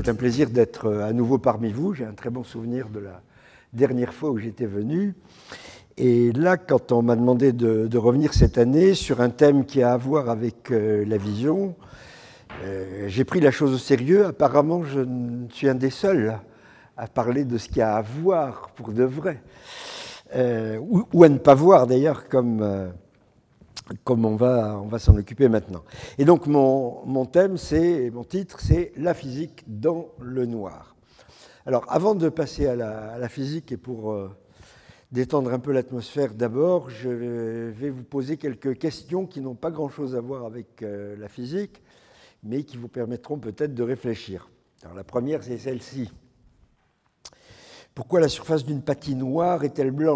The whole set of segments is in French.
C'est un plaisir d'être à nouveau parmi vous. J'ai un très bon souvenir de la dernière fois où j'étais venu. Et là, quand on m'a demandé de revenir cette année sur un thème qui a à voir avec la vision, j'ai pris la chose au sérieux. Apparemment, je suis un des seuls à parler de ce qu'il y a à voir pour de vrai. Ou à ne pas voir d'ailleurs, comme on va s'en occuper maintenant. Et donc mon thème, mon titre, c'est « La physique dans le noir ». Alors avant de passer à la physique et pour détendre un peu l'atmosphère d'abord, je vais vous poser quelques questions qui n'ont pas grand-chose à voir avec la physique, mais qui vous permettront peut-être de réfléchir. Alors la première, c'est celle-ci. Pourquoi la surface d'une patinoire est-elle blanche ?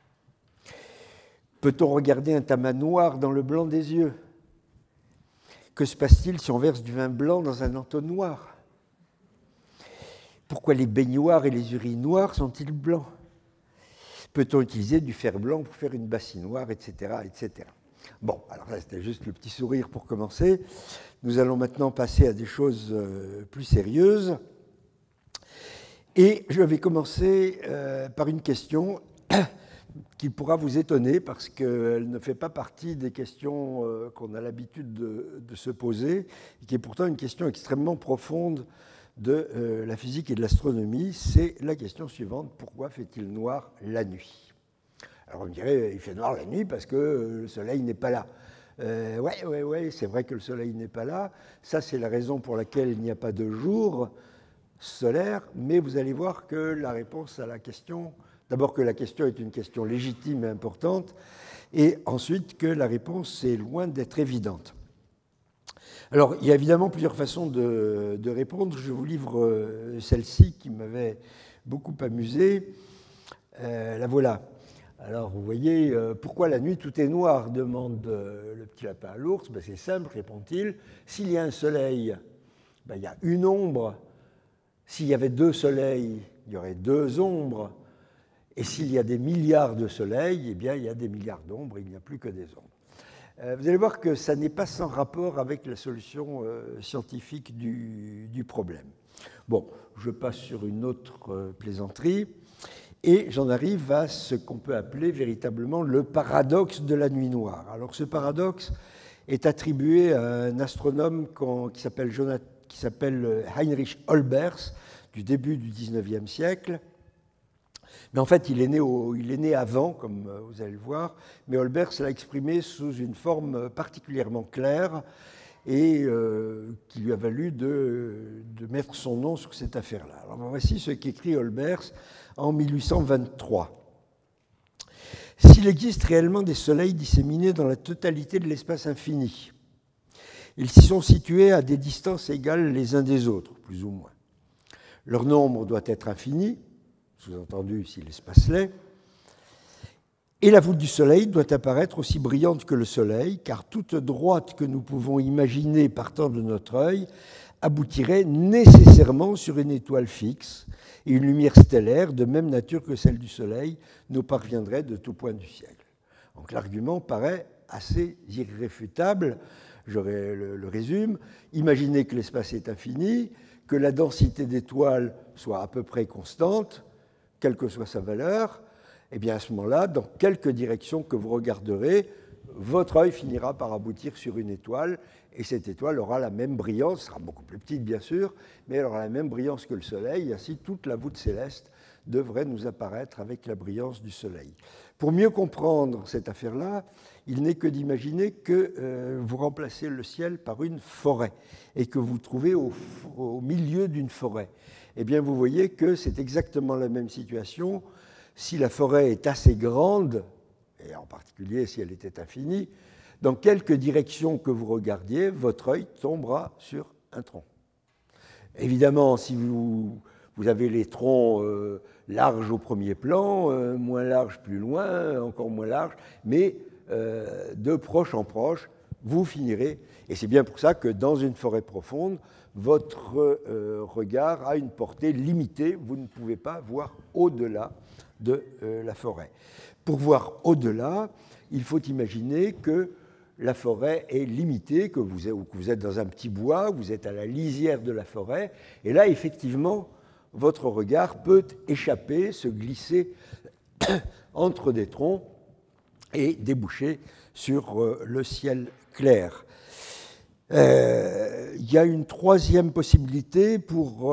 Peut-on regarder un tamas noir dans le blanc des yeux ? Que se passe-t-il si on verse du vin blanc dans un entonnoir ? Pourquoi les baignoires et les urinoirs sont-ils blancs ? Peut-on utiliser du fer blanc pour faire une bassinoire, etc., etc. Bon, alors là, c'était juste le petit sourire pour commencer. Nous allons maintenant passer à des choses plus sérieuses. Et je vais commencer par une question qui pourra vous étonner parce qu'elle ne fait pas partie des questions qu'on a l'habitude de se poser, et qui est pourtant une question extrêmement profonde de la physique et de l'astronomie. C'est la question suivante: pourquoi fait-il noir la nuit ? Alors on me dirait, il fait noir la nuit parce que le soleil n'est pas là. Ouais, c'est vrai que le soleil n'est pas là. Ça, c'est la raison pour laquelle il n'y a pas de jour solaire, mais vous allez voir que la réponse à la question... D'abord que la question est une question légitime et importante, et ensuite que la réponse est loin d'être évidente. Alors, il y a évidemment plusieurs façons de répondre. Je vous livre celle-ci qui m'avait beaucoup amusé. La voilà. Alors, vous voyez, pourquoi la nuit tout est noir ? Demande le petit lapin à l'ours. Ben, c'est simple, répond-il. S'il y a un soleil, ben, il y a une ombre. S'il y avait deux soleils, il y aurait deux ombres. Et s'il y a des milliards de soleils, eh bien, il y a des milliards d'ombres, il n'y a plus que des ombres. Vous allez voir que ça n'est pas sans rapport avec la solution scientifique du problème. Bon, je passe sur une autre plaisanterie, et j'en arrive à ce qu'on peut appeler véritablement le paradoxe de la nuit noire. Alors ce paradoxe est attribué à un astronome qui s'appelle Heinrich Olbers, du début du XIXe siècle. Mais en fait, il est né avant, comme vous allez le voir, mais Olbers l'a exprimé sous une forme particulièrement claire et qui lui a valu de mettre son nom sur cette affaire-là. Alors voici ce qu'écrit Olbers en 1823. « S'il existe réellement des soleils disséminés dans la totalité de l'espace infini, ils s'y sont situés à des distances égales les uns des autres, plus ou moins. Leur nombre doit être infini, sous-entendu si l'espace l'est, et la voûte du Soleil doit apparaître aussi brillante que le Soleil, car toute droite que nous pouvons imaginer partant de notre œil aboutirait nécessairement sur une étoile fixe, et une lumière stellaire de même nature que celle du Soleil nous parviendrait de tout point du ciel. » Donc l'argument paraît assez irréfutable. Je le résume. Imaginez que l'espace est infini, que la densité d'étoiles soit à peu près constante, quelle que soit sa valeur, eh bien à ce moment-là, dans quelque direction que vous regarderez, votre œil finira par aboutir sur une étoile, et cette étoile aura la même brillance, sera beaucoup plus petite bien sûr, mais elle aura la même brillance que le Soleil, et ainsi toute la voûte céleste devrait nous apparaître avec la brillance du Soleil. Pour mieux comprendre cette affaire-là, il n'est que d'imaginer que vous remplacez le ciel par une forêt, et que vous trouvez au milieu d'une forêt. Eh bien, vous voyez que c'est exactement la même situation. Si la forêt est assez grande, et en particulier si elle était infinie, dans quelque direction que vous regardiez, votre œil tombera sur un tronc. Évidemment, si vous avez les troncs larges au premier plan, moins larges plus loin, encore moins larges, mais de proche en proche, vous finirez. Et c'est bien pour ça que dans une forêt profonde, votre regard a une portée limitée. Vous ne pouvez pas voir au-delà de la forêt. Pour voir au-delà, il faut imaginer que la forêt est limitée, que vous êtes dans un petit bois, vous êtes à la lisière de la forêt, et là, effectivement, votre regard peut échapper, se glisser entre des troncs et déboucher sur le ciel clair. Il y a une troisième possibilité pour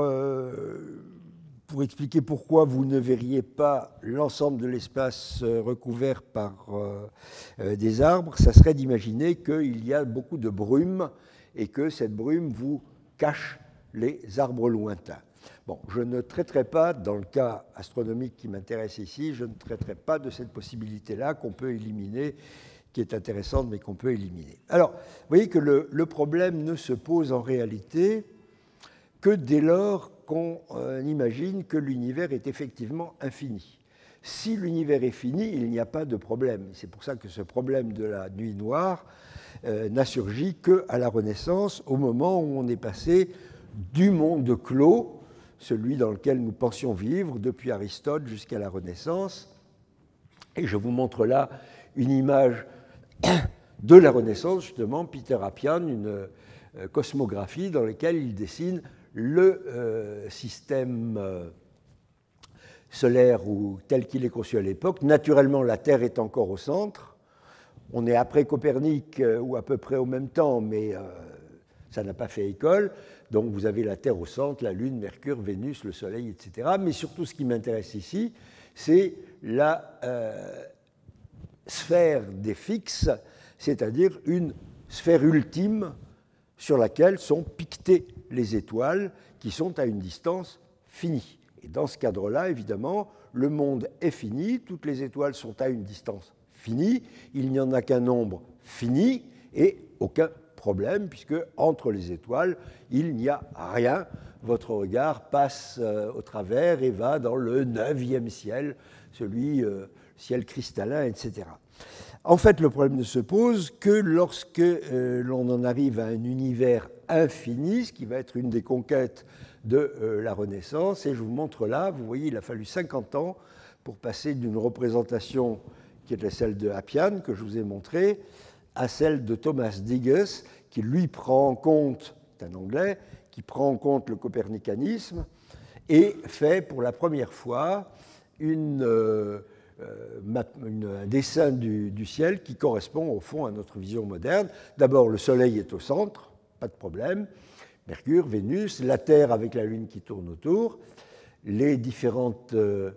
expliquer pourquoi vous ne verriez pas l'ensemble de l'espace recouvert par des arbres. Ça serait d'imaginer qu'il y a beaucoup de brume et que cette brume vous cache les arbres lointains. Bon, je ne traiterai pas, dans le cas astronomique qui m'intéresse ici, je ne traiterai pas de cette possibilité-là qu'on peut éliminer, qui est intéressante, mais qu'on peut éliminer. Alors, vous voyez que le problème ne se pose en réalité que dès lors qu'on imagine que l'univers est effectivement infini. Si l'univers est fini, il n'y a pas de problème. C'est pour ça que ce problème de la nuit noire n'a surgi qu'à la Renaissance, au moment où on est passé du monde clos, celui dans lequel nous pensions vivre depuis Aristote jusqu'à la Renaissance. Et je vous montre là une image de la Renaissance, justement, Peter Appian, une cosmographie dans laquelle il dessine le système solaire tel qu'il est conçu à l'époque. Naturellement, la Terre est encore au centre. On est après Copernic, ou à peu près au même temps, mais ça n'a pas fait école. Donc vous avez la Terre au centre, la Lune, Mercure, Vénus, le Soleil, etc. Mais surtout, ce qui m'intéresse ici, c'est la sphère des fixes, c'est-à-dire une sphère ultime sur laquelle sont piquetées les étoiles qui sont à une distance finie. Et dans ce cadre-là, évidemment, le monde est fini, toutes les étoiles sont à une distance finie, il n'y en a qu'un nombre fini et aucun problème, puisque entre les étoiles, il n'y a rien. Votre regard passe au travers et va dans le 9e ciel, celui ciel cristallin, etc. En fait, le problème ne se pose que lorsque l'on en arrive à un univers infini, ce qui va être une des conquêtes de la Renaissance. Et je vous montre là, vous voyez, il a fallu 50 ans pour passer d'une représentation qui était celle de Appian, que je vous ai montrée, à celle de Thomas Digges, qui lui prend en compte, c'est un Anglais, qui prend en compte le copernicanisme et fait pour la première fois un dessin du ciel qui correspond au fond à notre vision moderne. D'abord, le Soleil est au centre, pas de problème, Mercure, Vénus, la Terre avec la Lune qui tourne autour, les différentes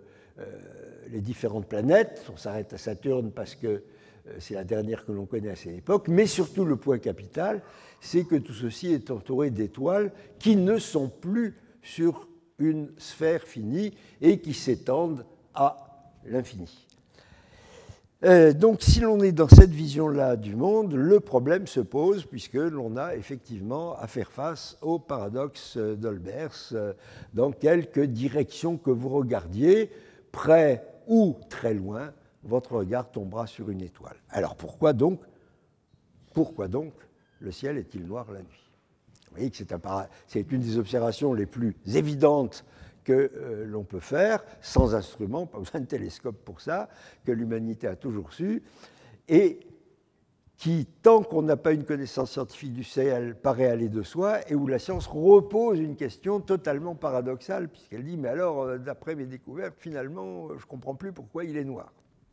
planètes, on s'arrête à Saturne parce que c'est la dernière que l'on connaît à cette époque, mais surtout le point capital, c'est que tout ceci est entouré d'étoiles qui ne sont plus sur une sphère finie et qui s'étendent à l'infini. Donc si l'on est dans cette vision-là du monde, le problème se pose puisque l'on a effectivement à faire face au paradoxe d'Olbers. Dans quelque direction que vous regardiez, près ou très loin, votre regard tombera sur une étoile. Alors pourquoi donc le ciel est-il noir la nuit? Vous voyez que c'est une des observations les plus évidentes que l'on peut faire, sans instrument, pas besoin de télescope pour ça, que l'humanité a toujours su, et qui, tant qu'on n'a pas une connaissance scientifique du ciel, paraît aller de soi, et où la science repose une question totalement paradoxale, puisqu'elle dit, mais alors, d'après mes découvertes, finalement, je ne comprends plus pourquoi il est noir.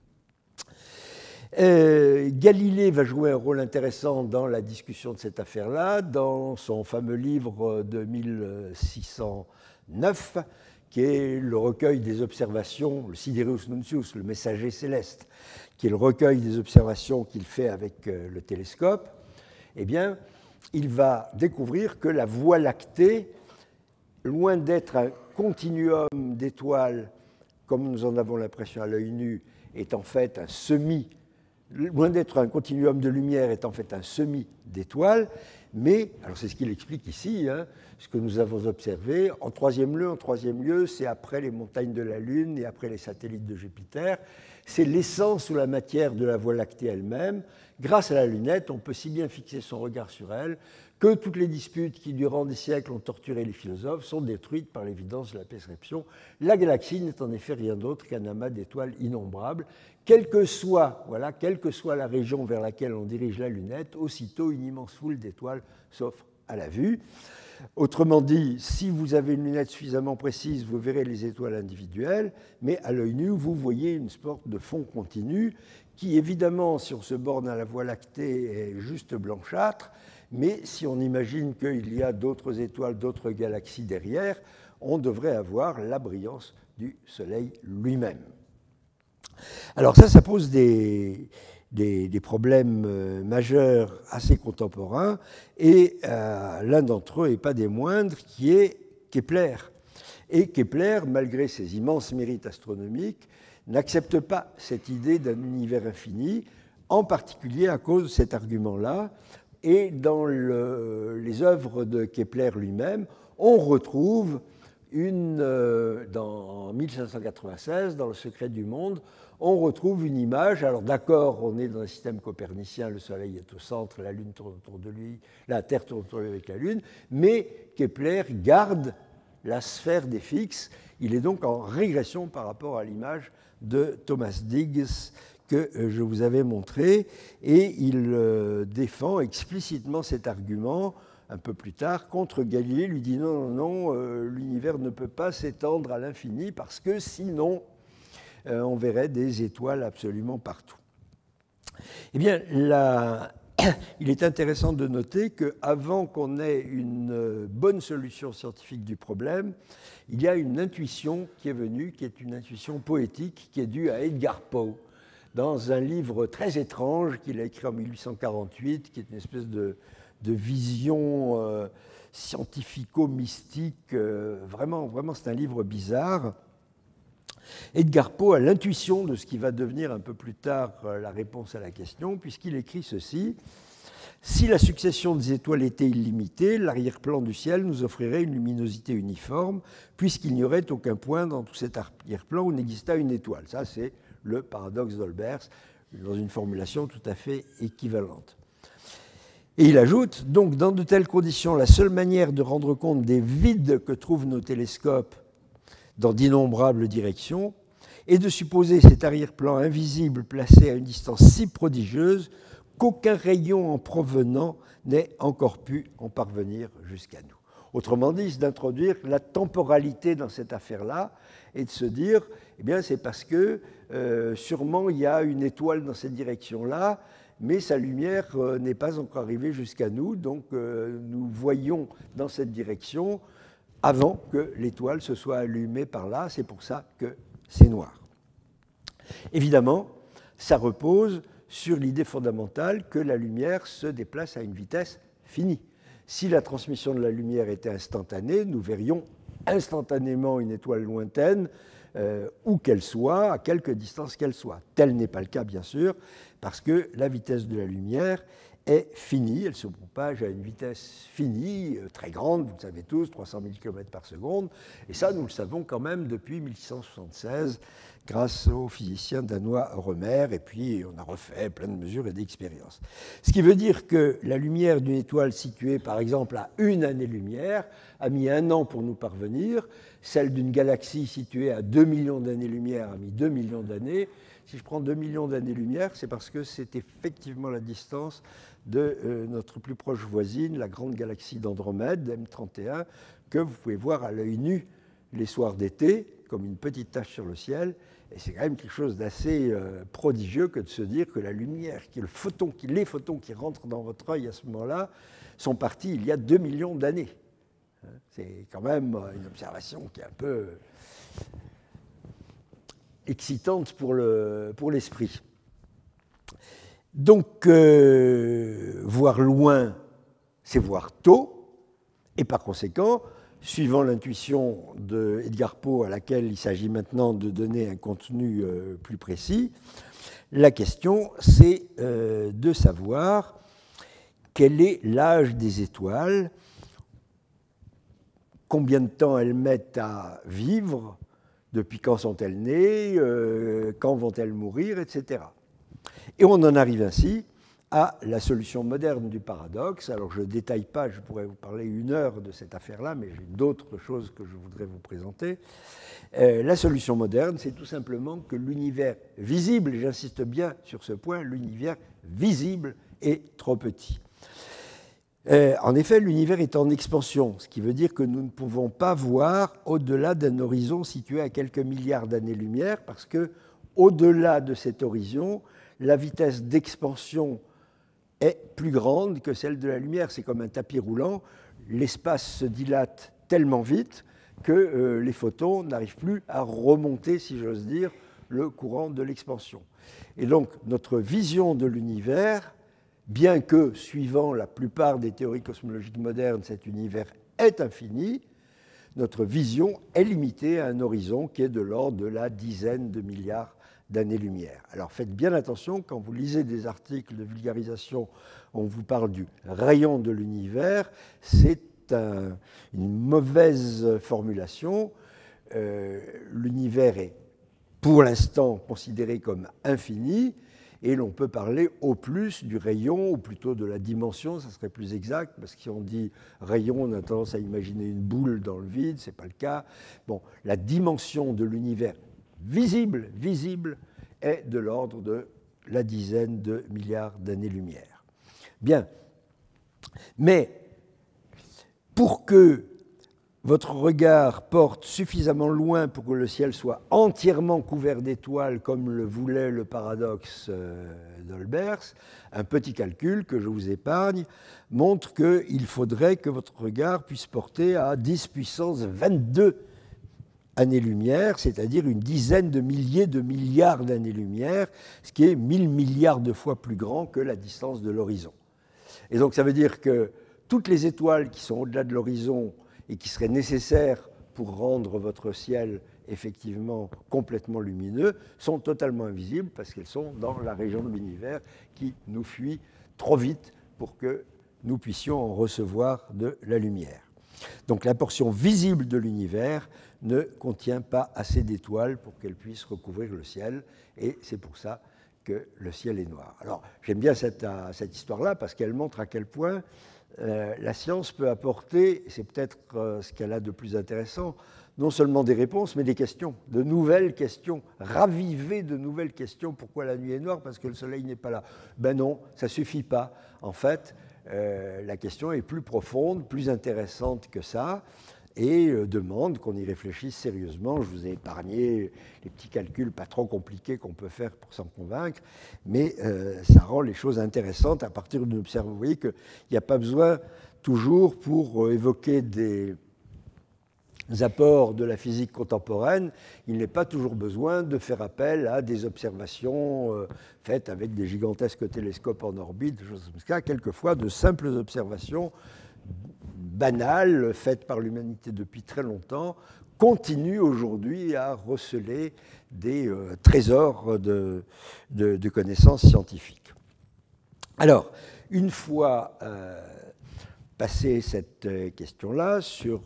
Galilée va jouer un rôle intéressant dans la discussion de cette affaire-là, dans son fameux livre de 1609, qui est le recueil des observations, le Sidereus Nuncius, le messager céleste, qui est le recueil des observations qu'il fait avec le télescope. Eh bien, il va découvrir que la Voie lactée, loin d'être un continuum d'étoiles, comme nous en avons l'impression à l'œil nu, est en fait un loin d'être un continuum de lumière, est en fait un semis d'étoiles, mais, alors c'est ce qu'il explique ici, ce que nous avons observé, en troisième lieu, c'est après les montagnes de la Lune et après les satellites de Jupiter, c'est l'essence ou la matière de la Voie lactée elle-même. Grâce à la lunette, on peut si bien fixer son regard sur elle que toutes les disputes qui, durant des siècles, ont torturé les philosophes sont détruites par l'évidence de la perception. La galaxie n'est en effet rien d'autre qu'un amas d'étoiles innombrables. Quelle que soit la région vers laquelle on dirige la lunette, aussitôt une immense foule d'étoiles s'offre à la vue. Autrement dit, si vous avez une lunette suffisamment précise, vous verrez les étoiles individuelles, mais à l'œil nu, vous voyez une sorte de fond continu qui, évidemment, si on se borne à la Voie lactée, est juste blanchâtre, mais si on imagine qu'il y a d'autres étoiles, d'autres galaxies derrière, on devrait avoir la brillance du Soleil lui-même. Alors ça pose des problèmes majeurs assez contemporains, et l'un d'entre eux, et pas des moindres, qui est Kepler. Et Kepler, malgré ses immenses mérites astronomiques, n'accepte pas cette idée d'un univers infini, en particulier à cause de cet argument-là. Et dans les œuvres de Kepler lui-même, on retrouve en 1596, dans Le secret du monde, on retrouve une image. Alors d'accord, on est dans un système copernicien, le Soleil est au centre, la Lune tourne autour de lui, la Terre tourne autour de lui avec la Lune, mais Kepler garde la sphère des fixes. Il est donc en régression par rapport à l'image de Thomas Digges que je vous avais montré, et il défend explicitement cet argument un peu plus tard contre Galilée, lui dit non, l'univers ne peut pas s'étendre à l'infini parce que sinon on verrait des étoiles absolument partout. Eh bien, il est intéressant de noter qu'avant qu'on ait une bonne solution scientifique du problème, il y a une intuition qui est venue, qui est une intuition poétique, qui est due à Edgar Poe, dans un livre très étrange qu'il a écrit en 1848, qui est une espèce de vision scientifico-mystique. Vraiment, c'est un livre bizarre. Edgar Poe a l'intuition de ce qui va devenir un peu plus tard la réponse à la question, puisqu'il écrit ceci. Si la succession des étoiles était illimitée, l'arrière-plan du ciel nous offrirait une luminosité uniforme, puisqu'il n'y aurait aucun point dans tout cet arrière-plan où n'existât une étoile. Ça, c'est le paradoxe d'Olbers, dans une formulation tout à fait équivalente. Et il ajoute, donc, dans de telles conditions, la seule manière de rendre compte des vides que trouvent nos télescopes dans d'innombrables directions est de supposer cet arrière-plan invisible placé à une distance si prodigieuse qu'aucun rayon en provenant n'ait encore pu en parvenir jusqu'à nous. Autrement dit, c'est d'introduire la temporalité dans cette affaire-là et de se dire, eh bien, c'est parce que sûrement il y a une étoile dans cette direction-là, mais sa lumière n'est pas encore arrivée jusqu'à nous, donc nous voyons dans cette direction avant que l'étoile se soit allumée par là, c'est pour ça que c'est noir. Évidemment, ça repose sur l'idée fondamentale que la lumière se déplace à une vitesse finie. Si la transmission de la lumière était instantanée, nous verrions instantanément une étoile lointaine, où qu'elle soit, à quelque distance qu'elle soit. Tel n'est pas le cas, bien sûr, parce que la vitesse de la lumière est finie, elle se propage à une vitesse finie, très grande, vous le savez tous, 300 000 km par seconde, et ça, nous le savons quand même depuis 1676, grâce au physicien danois Rømer, et puis on a refait plein de mesures et d'expériences. Ce qui veut dire que la lumière d'une étoile située, par exemple, à 1 année-lumière, a mis 1 an pour nous parvenir, celle d'une galaxie située à 2 millions d'années-lumière a mis 2 millions d'années. Si je prends 2 millions d'années-lumière, c'est parce que c'est effectivement la distance de notre plus proche voisine, la grande galaxie d'Andromède, M31, que vous pouvez voir à l'œil nu les soirs d'été, comme une petite tache sur le ciel. Et c'est quand même quelque chose d'assez prodigieux que de se dire que la lumière, les photons qui rentrent dans votre œil à ce moment-là, sont partis il y a 2 millions d'années. C'est quand même une observation qui est un peu excitante pour l'esprit. Donc, voir loin, c'est voir tôt, et par conséquent, suivant l'intuition d'Edgar Poe à laquelle il s'agit maintenant de donner un contenu plus précis, la question, c'est de savoir quel est l'âge des étoiles, combien de temps elles mettent à vivre, depuis quand sont-elles nées, quand vont-elles mourir, etc. Et on en arrive ainsi à la solution moderne du paradoxe. Alors je ne détaille pas, je pourrais vous parler 1 heure de cette affaire-là, mais j'ai d'autres choses que je voudrais vous présenter. La solution moderne, c'est tout simplement que l'univers visible, et j'insiste bien sur ce point, l'univers visible est trop petit. En effet, l'univers est en expansion, ce qui veut dire que nous ne pouvons pas voir au-delà d'un horizon situé à quelques milliards d'années-lumière, parce que au-delà de cet horizon, la vitesse d'expansion est plus grande que celle de la lumière. C'est comme un tapis roulant, l'espace se dilate tellement vite que les photons n'arrivent plus à remonter, si j'ose dire, le courant de l'expansion. Et donc, notre vision de l'univers, bien que, suivant la plupart des théories cosmologiques modernes, cet univers est infini, notre vision est limitée à un horizon qui est de l'ordre de la dizaine de milliards d'années-lumière. Alors faites bien attention, quand vous lisez des articles de vulgarisation où on vous parle du rayon de l'univers, c'est une mauvaise formulation. L'univers est pour l'instant considéré comme infini, et l'on peut parler au plus du rayon, ou plutôt de la dimension, ça serait plus exact, parce que si on dit rayon, on a tendance à imaginer une boule dans le vide, ce n'est pas le cas. Bon, la dimension de l'univers visible est de l'ordre de la dizaine de milliards d'années-lumière. Bien, mais pour que votre regard porte suffisamment loin pour que le ciel soit entièrement couvert d'étoiles, comme le voulait le paradoxe d'Olbers, un petit calcul que je vous épargne montre qu'il faudrait que votre regard puisse porter à 10 puissance 22 années-lumière, c'est-à-dire une dizaine de milliers de milliards d'années-lumière, ce qui est 1000 milliards de fois plus grand que la distance de l'horizon. Et donc ça veut dire que toutes les étoiles qui sont au-delà de l'horizon et qui seraient nécessaires pour rendre votre ciel effectivement complètement lumineux sont totalement invisibles parce qu'elles sont dans la région de l'univers qui nous fuit trop vite pour que nous puissions en recevoir de la lumière. Donc la portion visible de l'univers ne contient pas assez d'étoiles pour qu'elles puissent recouvrir le ciel, et c'est pour ça que le ciel est noir. Alors j'aime bien cette histoire-là parce qu'elle montre à quel point la science peut apporter, c'est peut-être ce qu'elle a de plus intéressant, non seulement des réponses, mais des questions, de nouvelles questions, raviver de nouvelles questions. Pourquoi la nuit est noire? Parce que le soleil n'est pas là. Ben non, ça ne suffit pas. En fait, la question est plus profonde, plus intéressante que ça, et demande qu'on y réfléchisse sérieusement. Je vous ai épargné les petits calculs pas trop compliqués qu'on peut faire pour s'en convaincre, mais ça rend les choses intéressantes à partir d'une observation. Vous voyez qu'il n'y a pas besoin toujours, pour évoquer des apports de la physique contemporaine, il n'est pas toujours besoin de faire appel à des observations faites avec des gigantesques télescopes en orbite, des choses comme ça. Quelquefois, de simples observations banales, faites par l'humanité depuis très longtemps, continuent aujourd'hui à receler des trésors de connaissances scientifiques. Alors, une fois passé cette question-là sur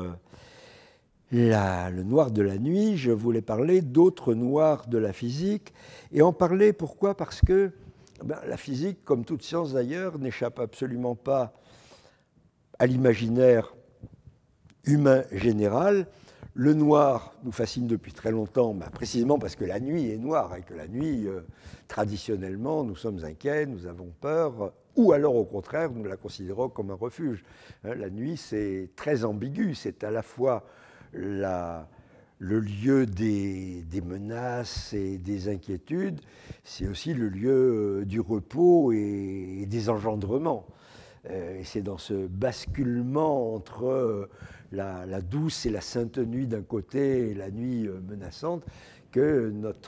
le noir de la nuit, je voulais parler d'autres noirs de la physique, et en parler pourquoi? Parce que la physique, comme toute science d'ailleurs, n'échappe absolument pas à l'imaginaire humain général. Le noir nous fascine depuis très longtemps, précisément parce que la nuit est noire, et que la nuit, traditionnellement, nous sommes inquiets, nous avons peur, ou alors au contraire, nous la considérons comme un refuge. La nuit, c'est très ambigu, c'est à la fois le lieu des menaces et des inquiétudes, c'est aussi le lieu du repos et des engendrements. Et c'est dans ce basculement entre la douce et la sainte nuit d'un côté et la nuit menaçante que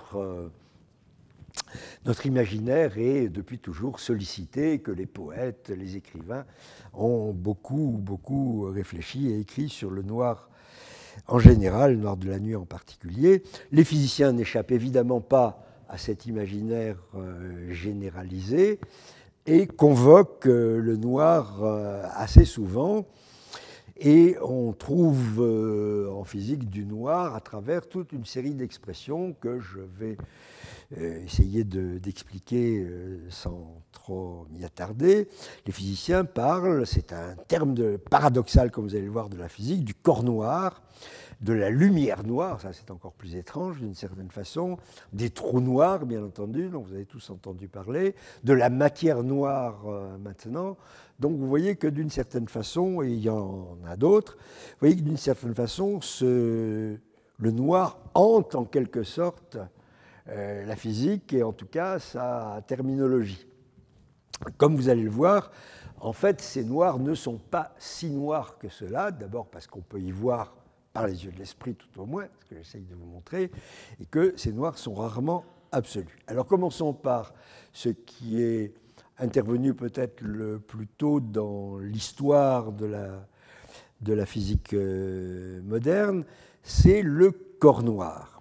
notre imaginaire est depuis toujours sollicité, que les poètes, les écrivains ont beaucoup réfléchi et écrit sur le noir en général, le noir de la nuit en particulier. Les physiciens n'échappent évidemment pas à cet imaginaire généralisé et convoquent le noir assez souvent. Et on trouve en physique du noir à travers toute une série d'expressions que je vais essayer d'expliquer sans trop m'y attarder. Les physiciens parlent, c'est un terme paradoxal, comme vous allez le voir, de la physique, du corps noir, de la lumière noire, ça c'est encore plus étrange d'une certaine façon, des trous noirs, bien entendu, dont vous avez tous entendu parler, de la matière noire maintenant. Donc vous voyez que d'une certaine façon, et il y en a d'autres, vous voyez que d'une certaine façon, le noir hante en quelque sorte la physique et en tout cas sa terminologie. Comme vous allez le voir, en fait, ces noirs ne sont pas si noirs que cela, d'abord parce qu'on peut y voir par les yeux de l'esprit tout au moins, ce que j'essaye de vous montrer, et que ces noirs sont rarement absolus. Alors commençons par ce qui est intervenu peut-être le plus tôt dans l'histoire de la physique moderne, c'est le corps noir.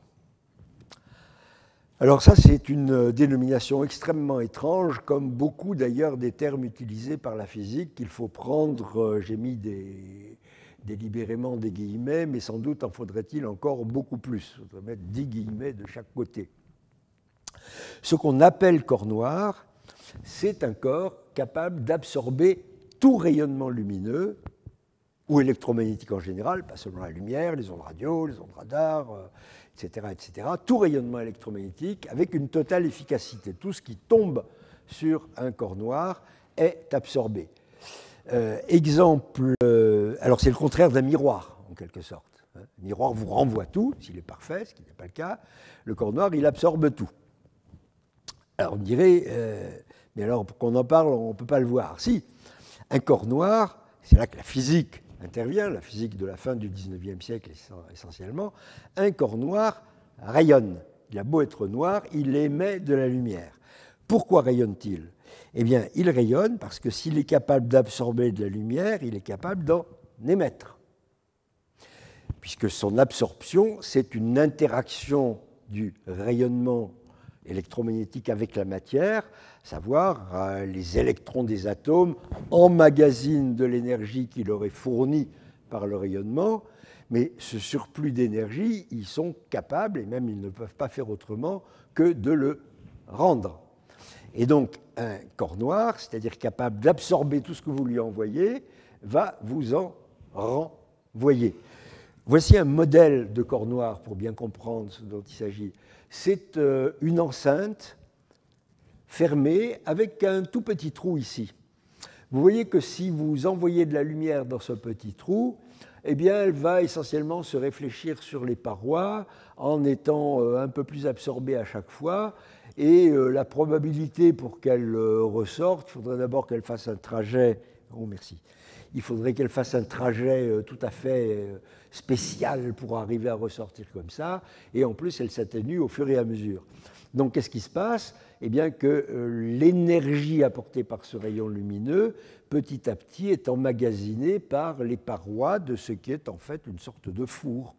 Alors ça, c'est une dénomination extrêmement étrange, comme beaucoup d'ailleurs des termes utilisés par la physique qu'il faut prendre, j'ai mis délibérément des guillemets, mais sans doute en faudrait-il encore beaucoup plus. Il faudrait mettre 10 guillemets de chaque côté. Ce qu'on appelle corps noir, c'est un corps capable d'absorber tout rayonnement lumineux, ou électromagnétique en général, pas seulement la lumière, les ondes radio, les ondes radar, etc., etc., tout rayonnement électromagnétique avec une totale efficacité. Tout ce qui tombe sur un corps noir est absorbé. Exemple, alors c'est le contraire d'un miroir, en quelque sorte. Le miroir vous renvoie tout, s'il est parfait, ce qui n'est pas le cas. Le corps noir, il absorbe tout. Alors on dirait, mais alors pour qu'on en parle, on ne peut pas le voir. Si, un corps noir, c'est là que la physique intervient, la physique de la fin du XIXe siècle essentiellement, un corps noir rayonne. Il a beau être noir, il émet de la lumière. Pourquoi rayonne-t-il ? Eh bien, il rayonne parce que s'il est capable d'absorber de la lumière, il est capable d'en émettre. Puisque son absorption, c'est une interaction du rayonnement électromagnétique avec la matière, à savoir les électrons des atomes emmagasinent de l'énergie qui leur est fournie par le rayonnement, mais ce surplus d'énergie, ils sont capables, et même ils ne peuvent pas faire autrement, que de le rendre. Et donc, un corps noir, c'est-à-dire capable d'absorber tout ce que vous lui envoyez, va vous en renvoyer. Voici un modèle de corps noir pour bien comprendre ce dont il s'agit. C'est une enceinte fermée avec un tout petit trou ici. Vous voyez que si vous envoyez de la lumière dans ce petit trou, eh bien, elle va essentiellement se réfléchir sur les parois en étant un peu plus absorbée à chaque fois. Et la probabilité pour qu'elle ressorte, il faudrait d'abord qu'elle fasse un trajet. Oh, merci. Il faudrait qu'elle fasse un trajet tout à fait spécial pour arriver à ressortir comme ça. Et en plus, elle s'atténue au fur et à mesure. Donc, qu'est-ce qui se passe ? Eh bien, que l'énergie apportée par ce rayon lumineux, petit à petit, est emmagasinée par les parois de ce qui est en fait une sorte de four.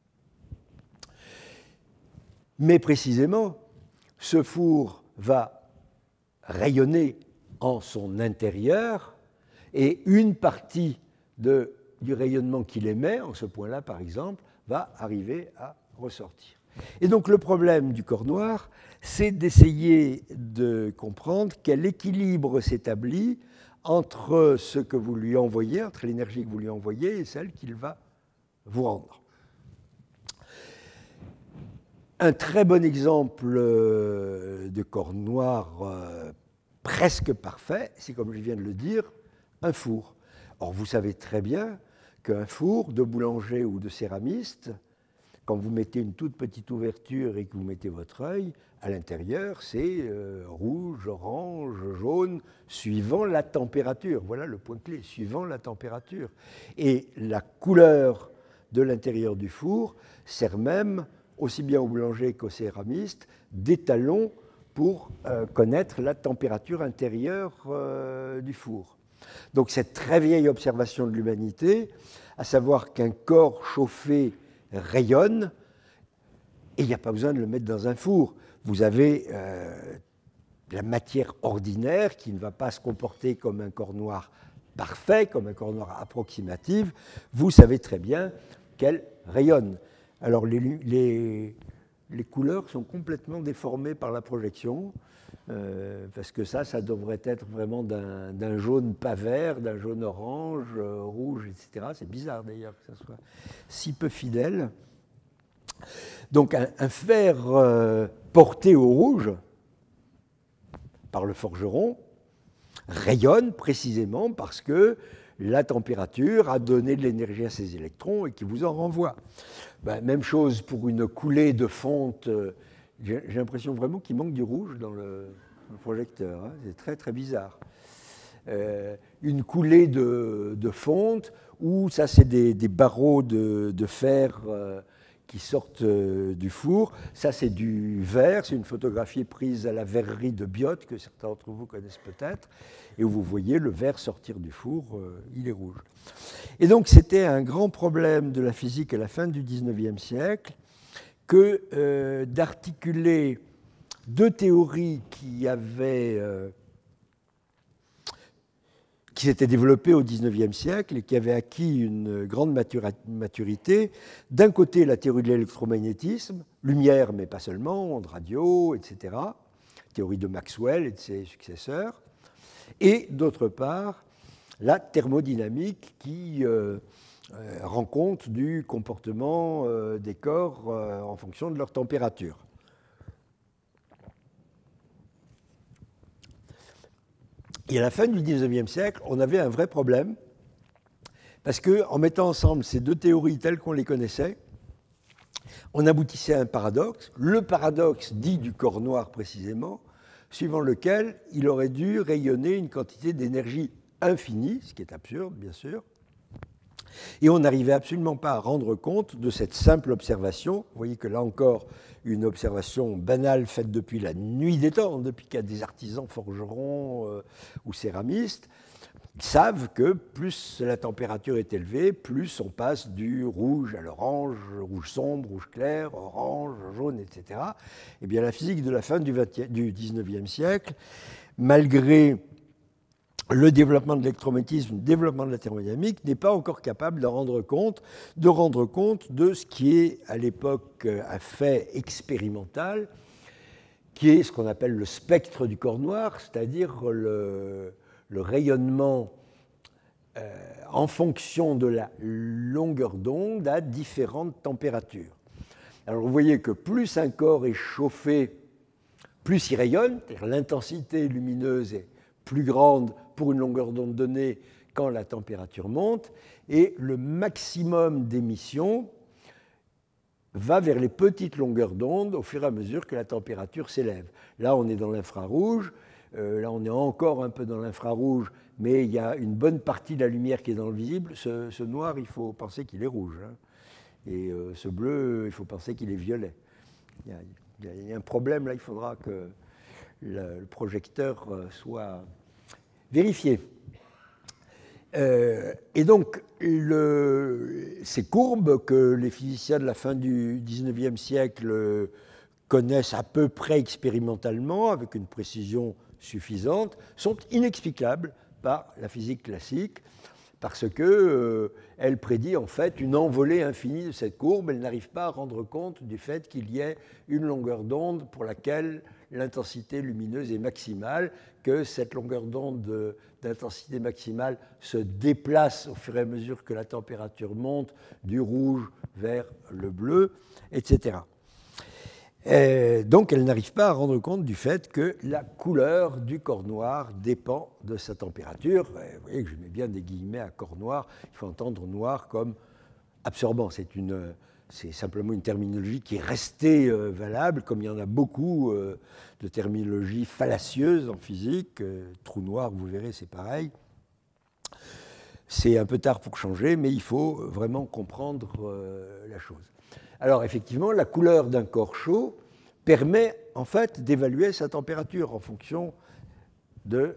Mais précisément, ce four va rayonner en son intérieur et une partie du rayonnement qu'il émet, en ce point-là par exemple, va arriver à ressortir. Et donc le problème du corps noir, c'est d'essayer de comprendre quel équilibre s'établit entre ce que vous lui envoyez, entre l'énergie que vous lui envoyez et celle qu'il va vous rendre. Un très bon exemple de corps noir presque parfait, c'est comme je viens de le dire, un four. Or, vous savez très bien qu'un four de boulanger ou de céramiste, quand vous mettez une toute petite ouverture et que vous mettez votre œil, à l'intérieur, c'est rouge, orange, jaune, suivant la température. Voilà le point clé, suivant la température. Et la couleur de l'intérieur du four sert même, aussi bien au boulanger qu'au céramiste, d'étalon pour connaître la température intérieure du four. Donc cette très vieille observation de l'humanité, à savoir qu'un corps chauffé rayonne, et il n'y a pas besoin de le mettre dans un four. Vous avez la matière ordinaire qui ne va pas se comporter comme un corps noir parfait, comme un corps noir approximatif. Vous savez très bien qu'elle rayonne. Alors les les couleurs sont complètement déformées par la projection, parce que ça devrait être vraiment d'un jaune pas vert, d'un jaune orange, rouge, etc. C'est bizarre d'ailleurs que ça soit si peu fidèle. Donc un fer porté au rouge par le forgeron rayonne précisément parce que la température a donné de l'énergie à ses électrons et qui vous en renvoie. Ben, même chose pour une coulée de fonte. J'ai l'impression vraiment qu'il manque du rouge dans le projecteur. Hein. C'est très très bizarre. Une coulée de fonte où ça c'est des barreaux de fer qui sortent du four. Ça c'est du verre, c'est une photographie prise à la verrerie de Biot que certains d'entre vous connaissent peut-être, et où vous voyez le verre sortir du four, il est rouge. Et donc c'était un grand problème de la physique à la fin du XIXe siècle que d'articuler deux théories qui s'étaient développées au XIXe siècle et qui avaient acquis une grande maturité. D'un côté, la théorie de l'électromagnétisme, lumière, mais pas seulement, ondes radio, etc., théorie de Maxwell et de ses successeurs, et d'autre part, la thermodynamique qui rend compte du comportement des corps en fonction de leur température. Et à la fin du XIXe siècle, on avait un vrai problème, parce qu'en mettant ensemble ces deux théories telles qu'on les connaissait, on aboutissait à un paradoxe, le paradoxe dit du corps noir précisément, suivant lequel il aurait dû rayonner une quantité d'énergie infinie, ce qui est absurde, bien sûr, et on n'arrivait absolument pas à rendre compte de cette simple observation. Vous voyez que là encore, une observation banale faite depuis la nuit des temps, depuis qu'il y a des artisans forgerons ou céramistes, savent que plus la température est élevée, plus on passe du rouge à l'orange, rouge sombre, rouge clair, orange, jaune, etc. Eh bien, la physique de la fin du XIXe siècle, malgré le développement de l'électromagnétisme, le développement de la thermodynamique, n'est pas encore capable de rendre compte de ce qui est à l'époque un fait expérimental, qui est ce qu'on appelle le spectre du corps noir, c'est-à-dire le rayonnement en fonction de la longueur d'onde à différentes températures. Alors vous voyez que plus un corps est chauffé, plus il rayonne, c'est-à-dire l'intensité lumineuse est plus grande pour une longueur d'onde donnée quand la température monte, et le maximum d'émission va vers les petites longueurs d'onde au fur et à mesure que la température s'élève. Là, on est dans l'infrarouge, là, on est encore un peu dans l'infrarouge, mais il y a une bonne partie de la lumière qui est dans le visible. Ce noir, il faut penser qu'il est rouge, hein. Et ce bleu, il faut penser qu'il est violet. Il y a un problème, là, il faudra que le projecteur soit vérifié. Et donc, ces courbes que les physiciens de la fin du XIXe siècle connaissent à peu près expérimentalement, avec une précision suffisante, sont inexplicables par la physique classique, parce qu'elle prédit en fait une envolée infinie de cette courbe. Elle n'arrive pas à rendre compte du fait qu'il y ait une longueur d'onde pour laquelle l'intensité lumineuse est maximale, que cette longueur d'onde d'intensité maximale se déplace au fur et à mesure que la température monte du rouge vers le bleu, etc. Donc elle n'arrive pas à rendre compte du fait que la couleur du corps noir dépend de sa température. Vous voyez que je mets bien des guillemets à corps noir, il faut entendre noir comme absorbant. C'est simplement une terminologie qui est restée valable, comme il y en a beaucoup de terminologies fallacieuses en physique. Trou noir, vous verrez, c'est pareil. C'est un peu tard pour changer, mais il faut vraiment comprendre la chose. Alors effectivement, la couleur d'un corps chaud permet en fait d'évaluer sa température en fonction de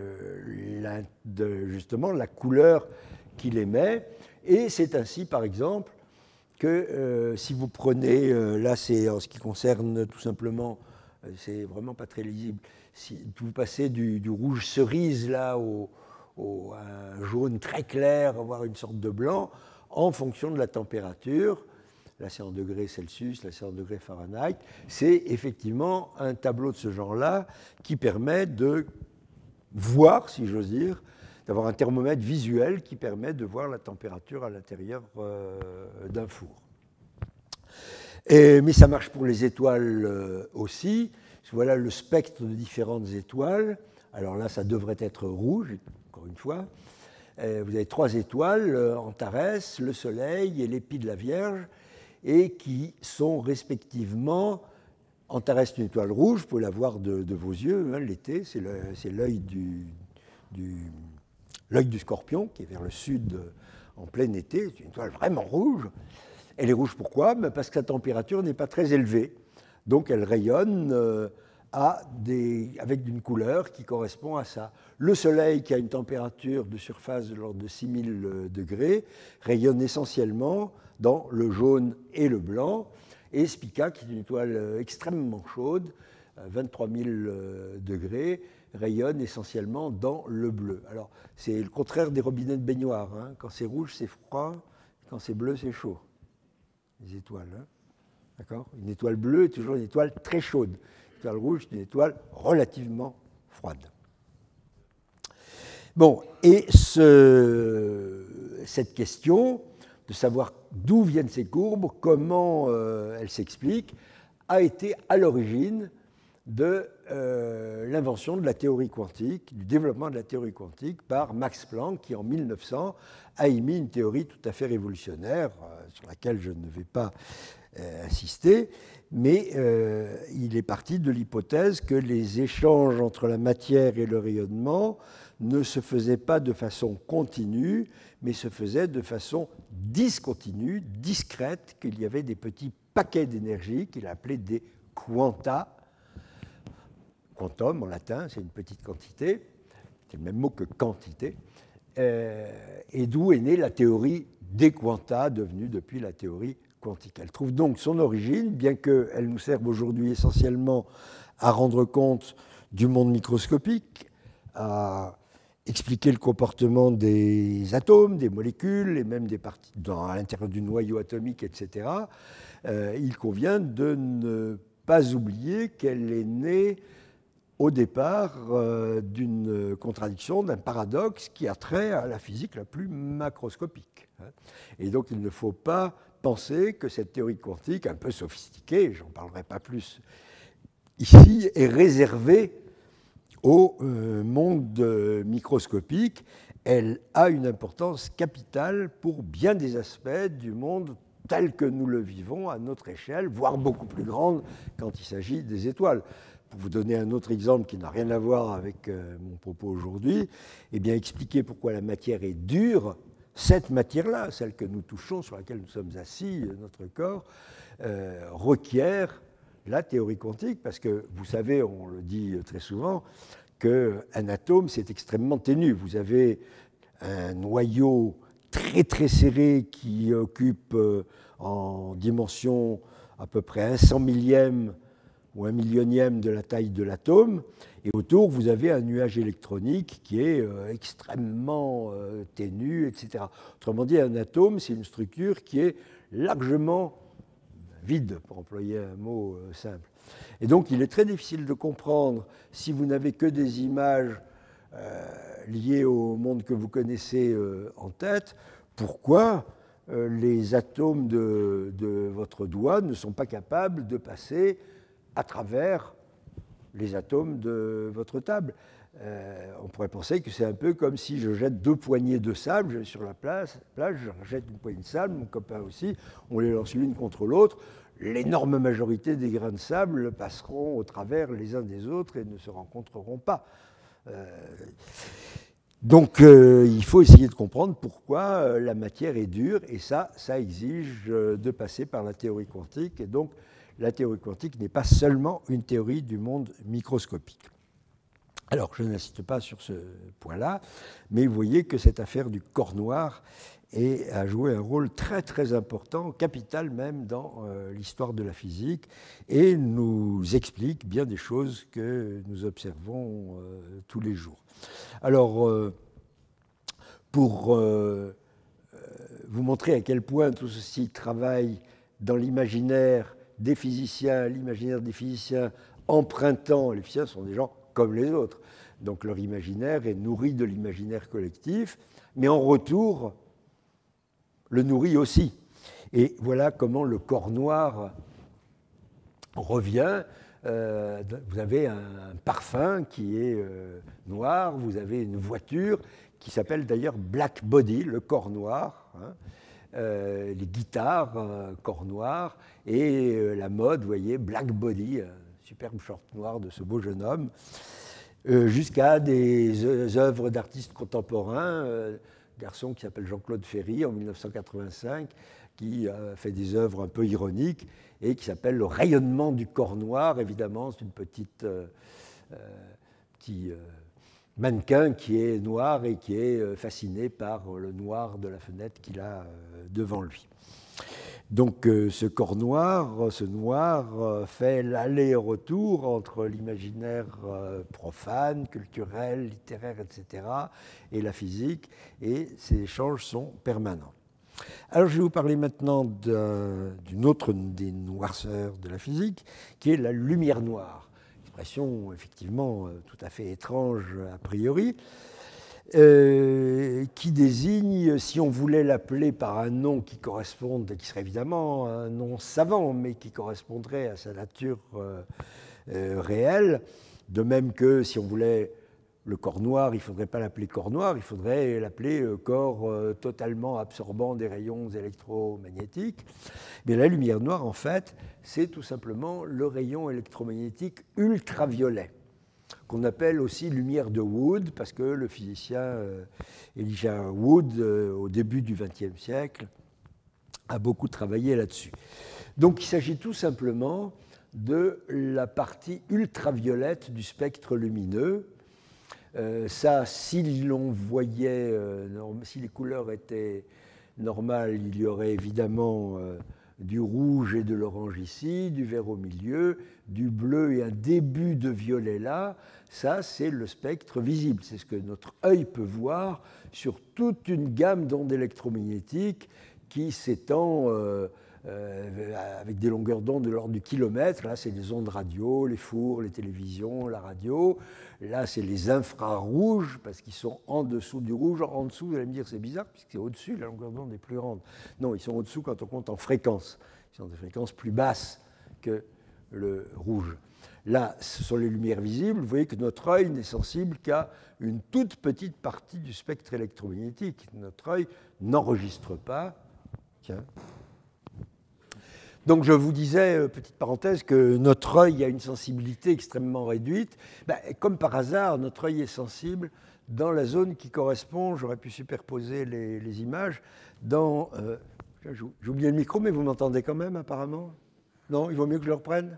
justement la couleur qu'il émet. Et c'est ainsi, par exemple, que si vous prenez, là c'est en ce qui concerne tout simplement, c'est vraiment pas très lisible, si vous passez du rouge cerise là à un jaune très clair, voire une sorte de blanc, en fonction de la température, là c'est en degrés Celsius, là c'est en degrés Fahrenheit. C'est effectivement un tableau de ce genre-là qui permet de voir, si j'ose dire, d'avoir un thermomètre visuel qui permet de voir la température à l'intérieur d'un four. Mais ça marche pour les étoiles aussi. Voilà le spectre de différentes étoiles. Alors là, ça devrait être rouge, encore une fois. Vous avez 3 étoiles, Antares, le Soleil et l'épi de la Vierge, et qui sont respectivement, Antares, une étoile rouge, vous pouvez la voir de vos yeux, hein, l'été, c'est l'œil du Scorpion, qui est vers le sud en plein été, c'est une étoile vraiment rouge. Elle est rouge pourquoi? Parce que sa température n'est pas très élevée, donc elle rayonne avec une couleur qui correspond à ça. Le Soleil, qui a une température de surface de l'ordre de 6000 degrés, rayonne essentiellement dans le jaune et le blanc, et Spica, qui est une étoile extrêmement chaude, 23 000 degrés, rayonne essentiellement dans le bleu. Alors, c'est le contraire des robinets de baignoire. Hein. Quand c'est rouge, c'est froid, quand c'est bleu, c'est chaud. Les étoiles. Hein. D'accord ? Une étoile bleue est toujours une étoile très chaude. L'étoile rouge, c'est une étoile relativement froide. Bon, et cette question de savoir d'où viennent ces courbes, comment elles s'expliquent, a été à l'origine de l'invention de la théorie quantique, du développement de la théorie quantique par Max Planck, qui en 1900 a émis une théorie tout à fait révolutionnaire, sur laquelle je ne vais pas insister, mais il est parti de l'hypothèse que les échanges entre la matière et le rayonnement ne se faisaient pas de façon continue, mais se faisaient de façon discontinue, discrète, qu'il y avait des petits paquets d'énergie qu'il appelait des quanta. Quantum en latin, c'est une petite quantité, c'est le même mot que quantité, et d'où est née la théorie des quanta, devenue depuis la théorie quantique. Elle trouve donc son origine, bien qu'elle nous serve aujourd'hui essentiellement à rendre compte du monde microscopique, à expliquer le comportement des atomes, des molécules, et même des parties à l'intérieur du noyau atomique, etc. Il convient de ne pas oublier qu'elle est née au départ d'une contradiction, d'un paradoxe qui a trait à la physique la plus macroscopique. Et donc il ne faut pas penser que cette théorie quantique, un peu sophistiquée, j'en parlerai pas plus ici, est réservée au monde microscopique. Elle a une importance capitale pour bien des aspects du monde tel que nous le vivons à notre échelle, voire beaucoup plus grande quand il s'agit des étoiles. Pour vous donner un autre exemple qui n'a rien à voir avec mon propos aujourd'hui, eh bien expliquer pourquoi la matière est dure, cette matière-là, celle que nous touchons, sur laquelle nous sommes assis, notre corps, requiert la théorie quantique, parce que vous savez, on le dit très souvent, qu'un atome, c'est extrêmement ténu. Vous avez un noyau très très serré qui occupe en dimension à peu près 100 millième ou 1 millionième de la taille de l'atome, et autour vous avez un nuage électronique qui est extrêmement ténu, etc. Autrement dit, un atome, c'est une structure qui est largement vide, pour employer un mot simple. Et donc il est très difficile de comprendre, si vous n'avez que des images liées au monde que vous connaissez en tête, pourquoi les atomes de votre doigt ne sont pas capables de passer à travers les atomes de votre table. On pourrait penser que c'est un peu comme si je jette 2 poignées de sable, je vais sur la plage, je jette une poignée de sable, mon copain aussi, on les lance l'une contre l'autre. L'énorme majorité des grains de sable passeront au travers les uns des autres et ne se rencontreront pas. Donc il faut essayer de comprendre pourquoi la matière est dure, et ça exige de passer par la théorie quantique, et donc la théorie quantique n'est pas seulement une théorie du monde microscopique. Alors, je n'insiste pas sur ce point-là, mais vous voyez que cette affaire du corps noir a joué un rôle très très important, capital même dans l'histoire de la physique, et nous explique bien des choses que nous observons tous les jours. Alors, pour vous montrer à quel point tout ceci travaille dans l'imaginaire des physiciens, empruntant, les physiciens sont des gens comme les autres, donc leur imaginaire est nourri de l'imaginaire collectif, mais en retour, le nourrit aussi. Et voilà comment le corps noir revient. Vous avez un parfum qui est noir, vous avez une voiture qui s'appelle d'ailleurs Black Body, le corps noir, hein, les guitares, corps noir, et la mode, vous voyez, Black Body, superbe short noir de ce beau jeune homme, jusqu'à des œuvres d'artistes contemporains, garçon qui s'appelle Jean-Claude Ferry en 1985, qui a fait des œuvres un peu ironiques et qui s'appelle Le rayonnement du corps noir. Évidemment, c'est une petit mannequin qui est noir et qui est fasciné par le noir de la fenêtre qu'il a devant lui. Donc ce corps noir, ce noir fait l'aller-retour entre l'imaginaire profane, culturel, littéraire, etc., et la physique, et ces échanges sont permanents. Alors je vais vous parler maintenant d'une autre des noirceurs de la physique, qui est la lumière noire. Expression effectivement tout à fait étrange a priori, qui désigne, si on voulait l'appeler par un nom qui corresponde, qui serait évidemment un nom savant, mais qui correspondrait à sa nature réelle, de même que si on voulait le corps noir, il ne faudrait pas l'appeler corps noir, il faudrait l'appeler corps totalement absorbant des rayons électromagnétiques. Mais la lumière noire, en fait, c'est tout simplement le rayon électromagnétique ultraviolet, qu'on appelle aussi lumière de Wood, parce que le physicien Elijah Wood, au début du XXe siècle, a beaucoup travaillé là-dessus. Donc il s'agit tout simplement de la partie ultraviolette du spectre lumineux. Ça, si l'on voyait, si les couleurs étaient normales, il y aurait évidemment du rouge et de l'orange ici, du vert au milieu, du bleu et un début de violet là. Ça, c'est le spectre visible. C'est ce que notre œil peut voir sur toute une gamme d'ondes électromagnétiques qui s'étend avec des longueurs d'onde de l'ordre du kilomètre. Là, c'est les ondes radio, les fours, les télévisions, la radio. Là, c'est les infrarouges, parce qu'ils sont en dessous du rouge. En dessous, vous allez me dire, c'est bizarre, puisque c'est au-dessus, la longueur d'onde est plus grande. Non, ils sont au-dessous quand on compte en fréquence. Ils sont des fréquences plus basses que le rouge. Là, ce sont les lumières visibles. Vous voyez que notre œil n'est sensible qu'à une toute petite partie du spectre électromagnétique. Notre œil n'enregistre pas. Tiens. Donc je vous disais, petite parenthèse, que notre œil a une sensibilité extrêmement réduite. Comme par hasard, notre œil est sensible dans la zone qui correspond, j'aurais pu superposer les images, dans... j'ai oublié le micro, mais vous m'entendez quand même apparemment? Non, il vaut mieux que je le reprenne?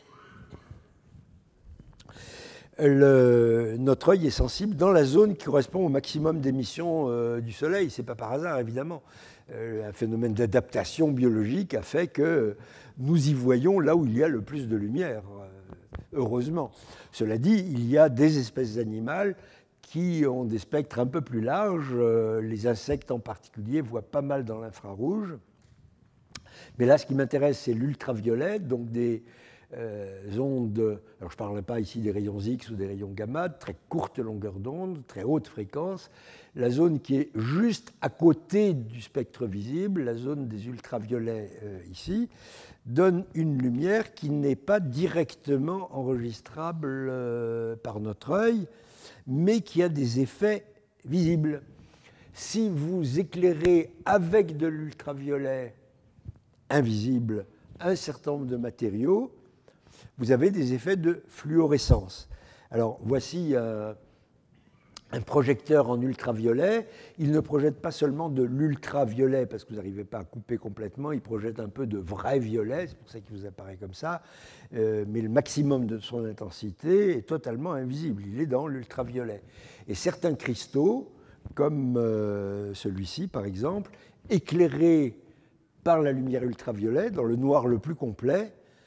Notre œil est sensible dans la zone qui correspond au maximum d'émissions du Soleil. Ce n'est pas par hasard, évidemment. Un phénomène d'adaptation biologique a fait que nous y voyons là où il y a le plus de lumière, heureusement. Cela dit, il y a des espèces animales qui ont des spectres un peu plus larges. Les insectes en particulier voient pas mal dans l'infrarouge. Mais là, ce qui m'intéresse, c'est l'ultraviolet, donc des ondes, alors je ne parlerai pas ici des rayons X ou des rayons gamma, de très courte longueur d'onde, très haute fréquence. La zone qui est juste à côté du spectre visible, la zone des ultraviolets ici, donne une lumière qui n'est pas directement enregistrable par notre œil, mais qui a des effets visibles. Si vous éclairez avec de l'ultraviolet invisible un certain nombre de matériaux, vous avez des effets de fluorescence. Alors, voici un projecteur en ultraviolet. Il ne projette pas seulement de l'ultraviolet, parce que vous n'arrivez pas à couper complètement, il projette un peu de vrai violet, c'est pour ça qu'il vous apparaît comme ça, mais le maximum de son intensité est totalement invisible, il est dans l'ultraviolet. Et certains cristaux, comme celui-ci par exemple, éclairés par la lumière ultraviolet, dans le noir le plus complet,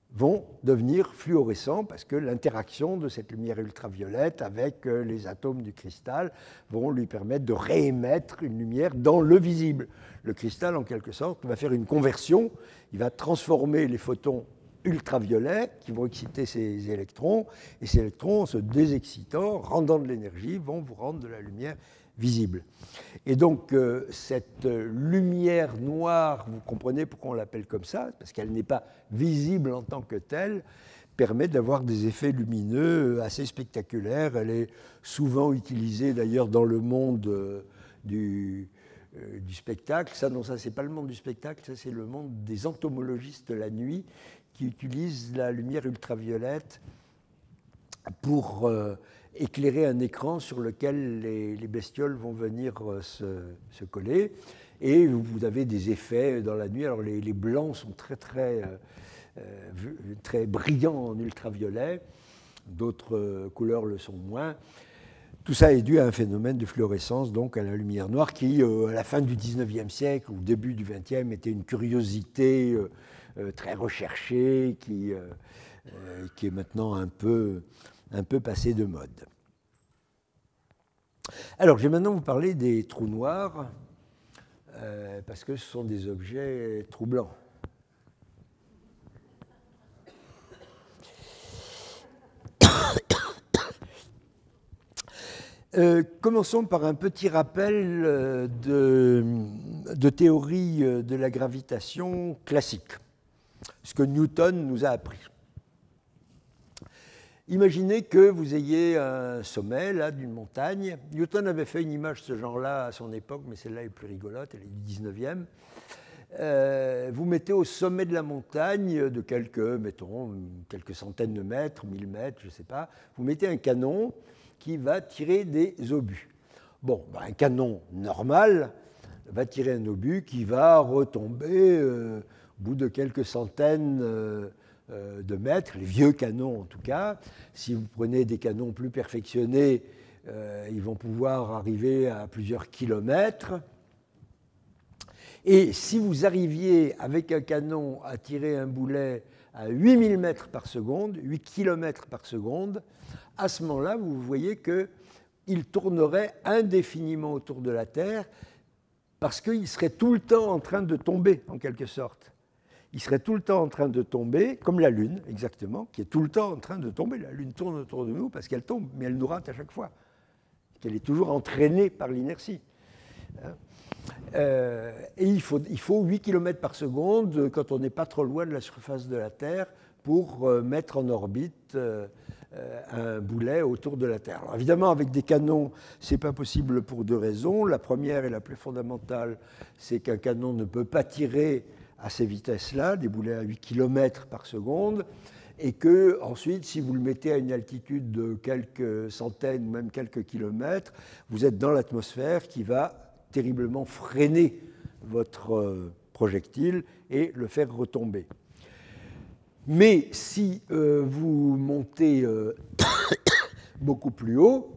vont devenir fluorescents parce que l'interaction de cette lumière ultraviolette avec les atomes du cristal vont lui permettre de réémettre une lumière dans le visible. Le cristal, en quelque sorte, va faire une conversion, il va transformer les photons ultraviolets qui vont exciter ces électrons, et ces électrons, en se désexcitant, rendant de l'énergie, vont vous rendre de la lumière visible. Et donc, cette lumière noire, vous comprenez pourquoi on l'appelle comme ça, parce qu'elle n'est pas visible en tant que telle, permet d'avoir des effets lumineux assez spectaculaires. Elle est souvent utilisée d'ailleurs dans le monde du spectacle. Ça, non, ça, c'est pas le monde du spectacle, ça, c'est le monde des entomologistes la nuit qui utilisent la lumière ultraviolette pour éclairer un écran sur lequel les bestioles vont venir se coller. Et vous avez des effets dans la nuit. Alors les blancs sont très brillants en ultraviolet, d'autres couleurs le sont moins. Tout ça est dû à un phénomène de fluorescence, donc à la lumière noire, qui, à la fin du XIXe siècle ou au début du XXe, était une curiosité très recherchée, qui est maintenant un peu passée de mode. Alors, je vais maintenant vous parler des trous noirs, parce que ce sont des objets troublants. Commençons par un petit rappel de théorie de la gravitation classique, ce que Newton nous a appris. Imaginez que vous ayez un sommet là d'une montagne. Newton avait fait une image de ce genre-là à son époque, mais celle-là est plus rigolote, elle est du 19e. Vous mettez au sommet de la montagne de quelques centaines de mètres, 1000 mètres, je ne sais pas, vous mettez un canon qui va tirer des obus. Bon, ben, un canon normal va tirer un obus qui va retomber au bout de quelques centaines de mètres, les vieux canons en tout cas. Si vous prenez des canons plus perfectionnés, ils vont pouvoir arriver à plusieurs kilomètres. Et si vous arriviez avec un canon à tirer un boulet à 8000 mètres par seconde, 8 km par seconde, à ce moment-là, vous voyez qu'il tournerait indéfiniment autour de la Terre parce qu'il serait tout le temps en train de tomber, en quelque sorte. Il serait tout le temps en train de tomber, comme la Lune, exactement, qui est tout le temps en train de tomber. La Lune tourne autour de nous parce qu'elle tombe, mais elle nous rate à chaque fois. Qu'elle est toujours entraînée par l'inertie. Et il faut 8 km par seconde quand on n'est pas trop loin de la surface de la Terre pour mettre en orbite un boulet autour de la Terre. Alors évidemment, avec des canons, ce n'est pas possible pour deux raisons. La première et la plus fondamentale, c'est qu'un canon ne peut pas tirer à ces vitesses-là, des boulets à 8 km par seconde, et que ensuite, si vous le mettez à une altitude de quelques centaines ou même quelques kilomètres, vous êtes dans l'atmosphère qui va terriblement freiner votre projectile et le faire retomber. Mais si vous montez beaucoup plus haut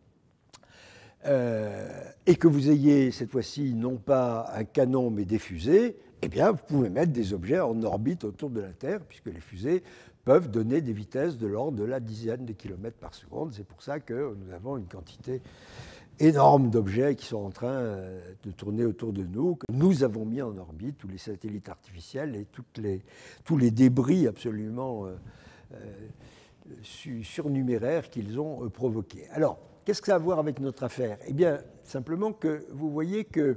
et que vous ayez cette fois-ci non pas un canon mais des fusées, eh bien vous pouvez mettre des objets en orbite autour de la Terre puisque les fusées peuvent donner des vitesses de l'ordre de la dizaine de kilomètres par seconde. C'est pour ça que nous avons une quantité énorme d'objets qui sont en train de tourner autour de nous, que nous avons mis en orbite, tous les satellites artificiels et tous les débris absolument surnuméraires qu'ils ont provoqués. Alors, qu'est-ce que ça a à voir avec notre affaire? Eh bien, simplement que vous voyez que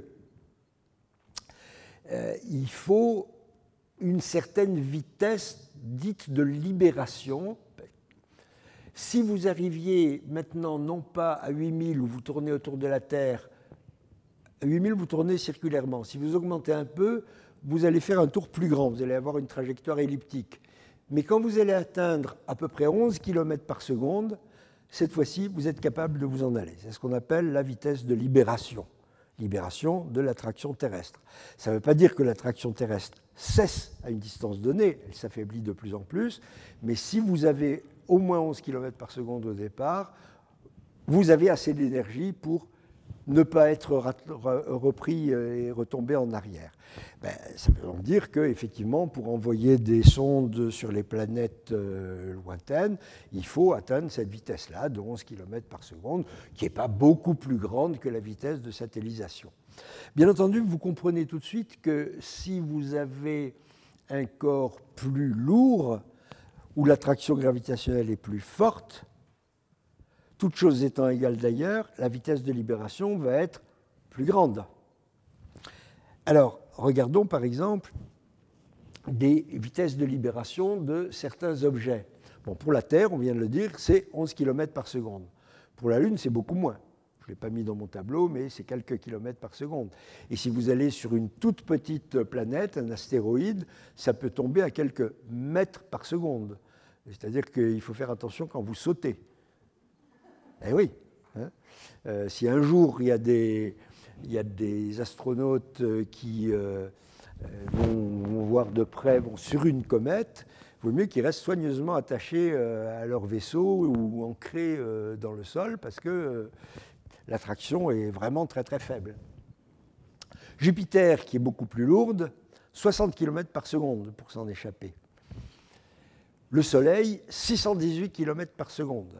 il faut une certaine vitesse dite de libération. Si vous arriviez maintenant non pas à 8000 où vous tournez autour de la Terre, à 8000 vous tournez circulairement. Si vous augmentez un peu, vous allez faire un tour plus grand, vous allez avoir une trajectoire elliptique. Mais quand vous allez atteindre à peu près 11 km par seconde, cette fois-ci, vous êtes capable de vous en aller. C'est ce qu'on appelle la vitesse de libération. Libération de l'attraction terrestre. Ça ne veut pas dire que l'attraction terrestre cesse à une distance donnée, elle s'affaiblit de plus en plus, mais si vous avez au moins 11 km par seconde au départ, vous avez assez d'énergie pour ne pas être repris et retomber en arrière. Ça veut donc dire qu'effectivement, pour envoyer des sondes sur les planètes lointaines, il faut atteindre cette vitesse-là de 11 km par seconde, qui n'est pas beaucoup plus grande que la vitesse de satellisation. Bien entendu, vous comprenez tout de suite que si vous avez un corps plus lourd, où l'attraction gravitationnelle est plus forte, toutes choses étant égales d'ailleurs, la vitesse de libération va être plus grande. Alors, regardons par exemple des vitesses de libération de certains objets. Bon, pour la Terre, on vient de le dire, c'est 11 km par seconde. Pour la Lune, c'est beaucoup moins. Je ne l'ai pas mis dans mon tableau, mais c'est quelques kilomètres par seconde. Et si vous allez sur une toute petite planète, un astéroïde, ça peut tomber à quelques mètres par seconde. C'est-à-dire qu'il faut faire attention quand vous sautez. Eh oui. Hein, si un jour il y a des astronautes qui vont voir de près sur une comète, il vaut mieux qu'ils restent soigneusement attachés à leur vaisseau ou ancrés dans le sol parce que l'attraction est vraiment très très faible. Jupiter, qui est beaucoup plus lourde, 60 km par seconde pour s'en échapper. Le Soleil, 618 km par seconde.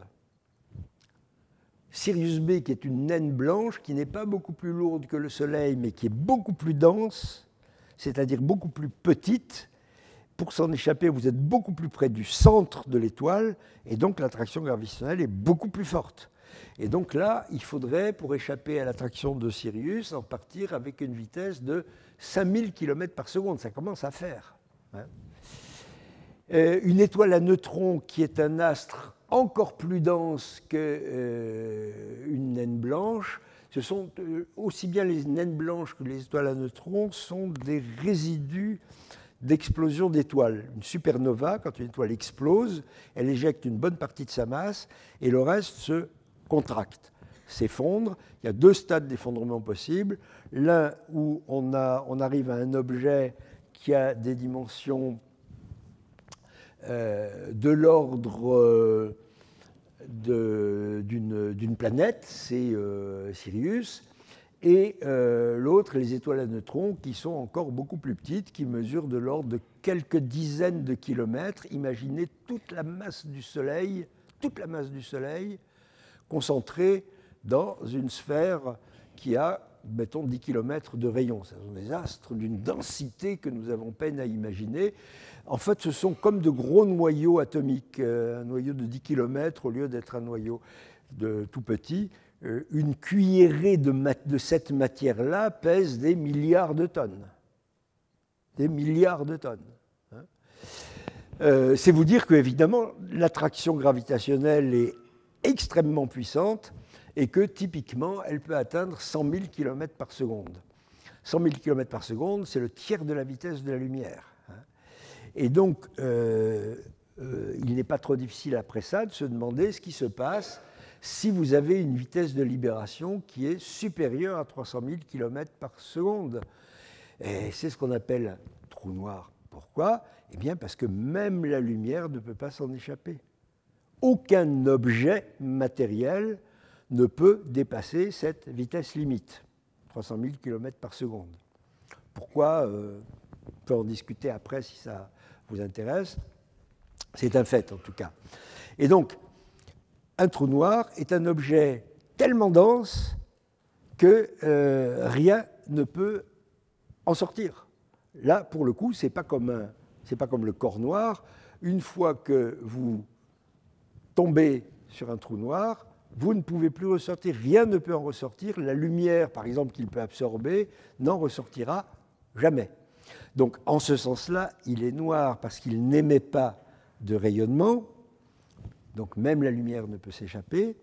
Sirius B, qui est une naine blanche, qui n'est pas beaucoup plus lourde que le Soleil, mais qui est beaucoup plus dense, c'est-à-dire beaucoup plus petite. Pour s'en échapper, vous êtes beaucoup plus près du centre de l'étoile, et donc l'attraction gravitationnelle est beaucoup plus forte. Et donc là, il faudrait, pour échapper à l'attraction de Sirius, en partir avec une vitesse de 5000 km par seconde. Ça commence à faire. Hein. Une étoile à neutrons qui est un astre encore plus dense qu'une naine blanche. Ce sont aussi bien les naines blanches que les étoiles à neutrons sont des résidus d'explosion d'étoiles. Une supernova, quand une étoile explose, elle éjecte une bonne partie de sa masse et le reste se contracte, s'effondre. Il y a deux stades d'effondrement possibles. L'un où on arrive à un objet qui a des dimensions de l'ordre d'une planète, c'est Sirius, et l'autre, les étoiles à neutrons, qui sont encore beaucoup plus petites, qui mesurent de l'ordre de quelques dizaines de kilomètres. Imaginez toute la masse du Soleil concentrée dans une sphère qui a, mettons, 10 km de rayon. Ce sont des astres d'une densité que nous avons peine à imaginer. En fait, ce sont comme de gros noyaux atomiques. Un noyau de 10 km, au lieu d'être un noyau tout petit, une cuillerée de cette matière-là pèse des milliards de tonnes. Des milliards de tonnes. C'est vous dire qu'évidemment, l'attraction gravitationnelle est extrêmement puissante et que typiquement, elle peut atteindre 100 000 km par seconde. 100 000 km par seconde, c'est le tiers de la vitesse de la lumière. Et donc, il n'est pas trop difficile après ça de se demander ce qui se passe si vous avez une vitesse de libération qui est supérieure à 300 000 km par seconde. Et c'est ce qu'on appelle un trou noir. Pourquoi ? Eh bien, parce que même la lumière ne peut pas s'en échapper. Aucun objet matériel ne peut dépasser cette vitesse limite, 300 000 km par seconde. Pourquoi ? On peut en discuter après si ça vous intéresse. C'est un fait en tout cas. Et donc, un trou noir est un objet tellement dense que rien ne peut en sortir. Là, pour le coup, c'est pas comme le corps noir. Une fois que vous tombez sur un trou noir, vous ne pouvez plus ressortir. Rien ne peut en ressortir. La lumière, par exemple, qu'il peut absorber, n'en ressortira jamais. Donc, en ce sens-là, il est noir parce qu'il n'émet pas de rayonnement. Donc, même la lumière ne peut s'échapper.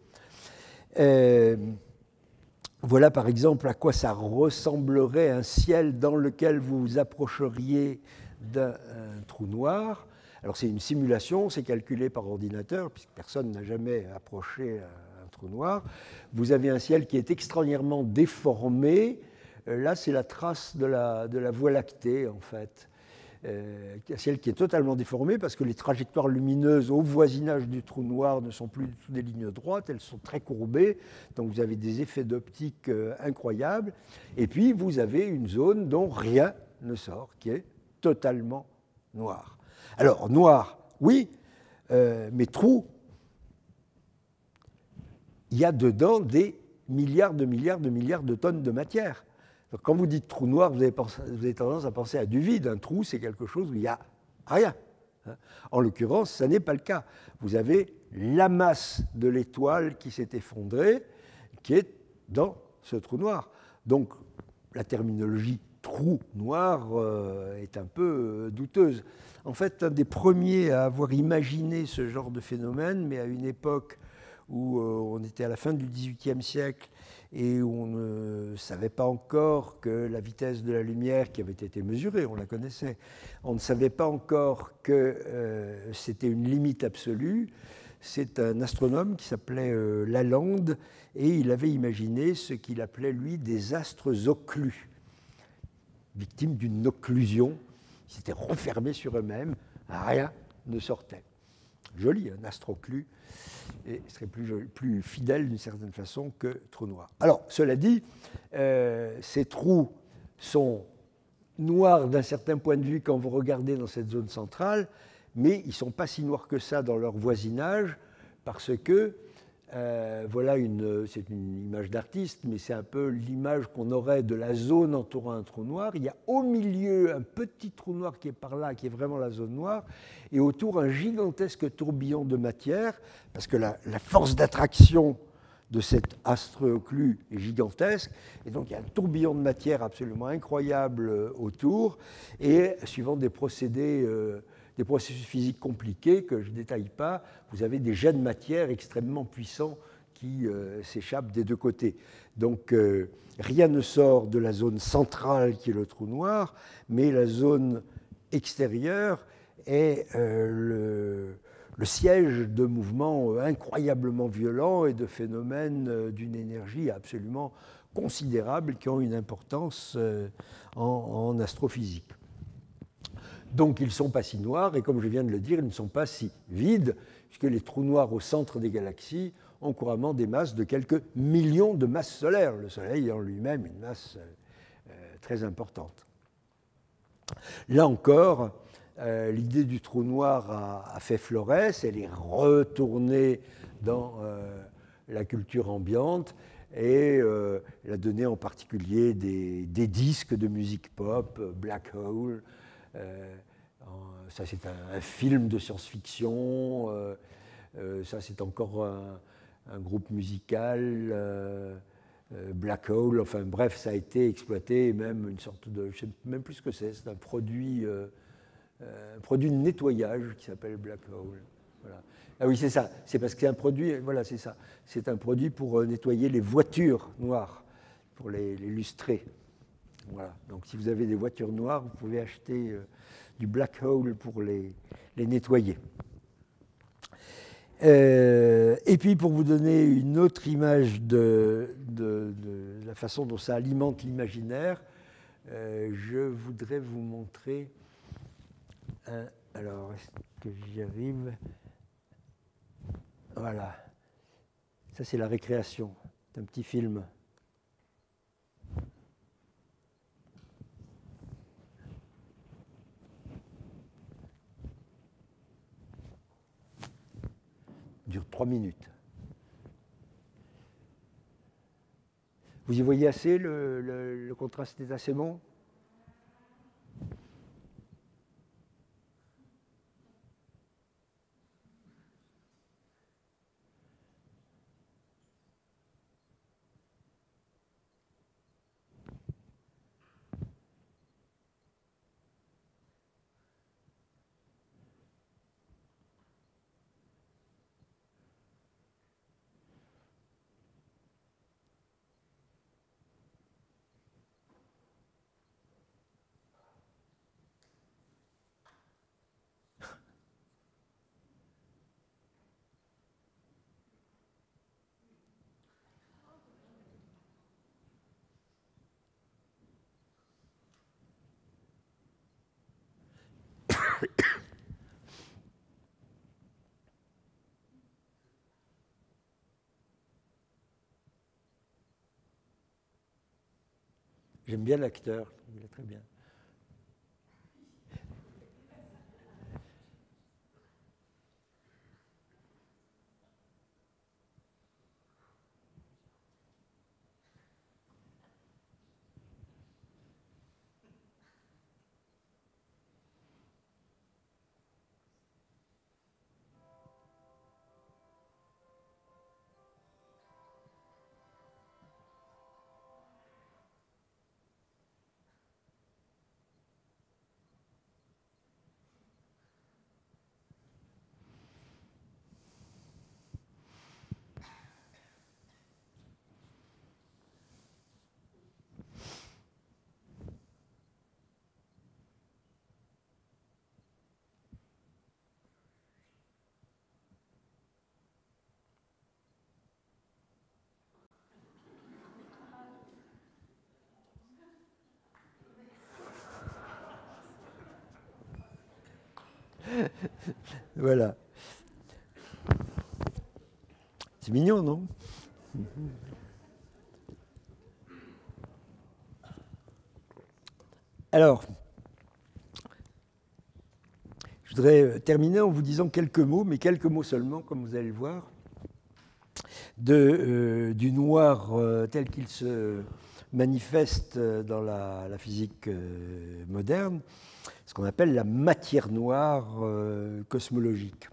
Voilà, par exemple, à quoi ça ressemblerait un ciel dans lequel vous vous approcheriez d'un trou noir. Alors, c'est une simulation, c'est calculé par ordinateur, puisque personne n'a jamais approché un trou noir. Vous avez un ciel qui est extraordinairement déformé. Là, c'est la trace de la Voie lactée, en fait. un ciel qui est totalement déformé parce que les trajectoires lumineuses au voisinage du trou noir ne sont plus du tout des lignes droites, elles sont très courbées, donc vous avez des effets d'optique incroyables. Et puis vous avez une zone dont rien ne sort, qui est totalement noire. Alors, noir, oui, mais trou, il y a dedans des milliards de tonnes de matière. Donc, quand vous dites trou noir, vous avez tendance à penser à du vide. Un trou, c'est quelque chose où il n'y a rien. En l'occurrence, ça n'est pas le cas. Vous avez la masse de l'étoile qui s'est effondrée, qui est dans ce trou noir. Donc, la terminologie trou noir est un peu douteuse. En fait, un des premiers à avoir imaginé ce genre de phénomène, mais à une époque où on était à la fin du XVIIIe siècle et où on ne savait pas encore que la vitesse de la lumière qui avait été mesurée, on la connaissait, on ne savait pas encore que c'était une limite absolue. C'est un astronome qui s'appelait Lalande et il avait imaginé ce qu'il appelait, lui, des astres occlus, victimes d'une occlusion. Ils s'étaient refermés sur eux-mêmes, rien ne sortait. Joli, un astre occlus, et serait plus fidèle d'une certaine façon que trou noir. Alors, cela dit, ces trous sont noirs d'un certain point de vue quand vous regardez dans cette zone centrale, mais ils ne sont pas si noirs que ça dans leur voisinage, parce que, voilà, c'est une image d'artiste, mais c'est un peu l'image qu'on aurait de la zone entourant un trou noir. Il y a au milieu un petit trou noir qui est par là, qui est vraiment la zone noire, et autour un gigantesque tourbillon de matière, parce que la force d'attraction de cet astre occlus est gigantesque, et donc il y a un tourbillon de matière absolument incroyable autour, et suivant des procédés, des processus physiques compliqués que je ne détaille pas, vous avez des jets de matière extrêmement puissants qui s'échappent des deux côtés. Donc rien ne sort de la zone centrale qui est le trou noir, mais la zone extérieure est le siège de mouvements incroyablement violents et de phénomènes d'une énergie absolument considérable qui ont une importance en astrophysique. Donc ils ne sont pas si noirs, et comme je viens de le dire, ils ne sont pas si vides, puisque les trous noirs au centre des galaxies ont couramment des masses de quelques millions de masses solaires, le Soleil est en lui-même une masse très importante. Là encore, l'idée du trou noir a fait florès, elle est retournée dans la culture ambiante, et elle a donné en particulier des disques de musique pop, Black Hole. Ça, c'est un film de science-fiction. Ça, c'est encore un groupe musical, Black Hole. Enfin, bref, ça a été exploité, même une sorte de... Je ne sais même plus ce que c'est un produit de nettoyage qui s'appelle Black Hole. Voilà. Ah oui, c'est ça. C'est parce que c'est un produit... Voilà, c'est ça. C'est un produit pour nettoyer les voitures noires, pour les lustrer. Voilà. Donc si vous avez des voitures noires, vous pouvez acheter du Black Hole pour les nettoyer. Et puis pour vous donner une autre image de la façon dont ça alimente l'imaginaire, je voudrais vous montrer alors, est-ce que j'y arrive? Voilà. Ça, c'est la récréation. C'est un petit film. Dure 3 minutes. Vous y voyez assez, le contraste est assez bon? J'aime bien l'acteur, il est très bien. Voilà. C'est mignon, non? Alors, je voudrais terminer en vous disant quelques mots, mais quelques mots seulement, comme vous allez le voir, du noir tel qu'il se manifeste dans la physique moderne, ce qu'on appelle la matière noire cosmologique.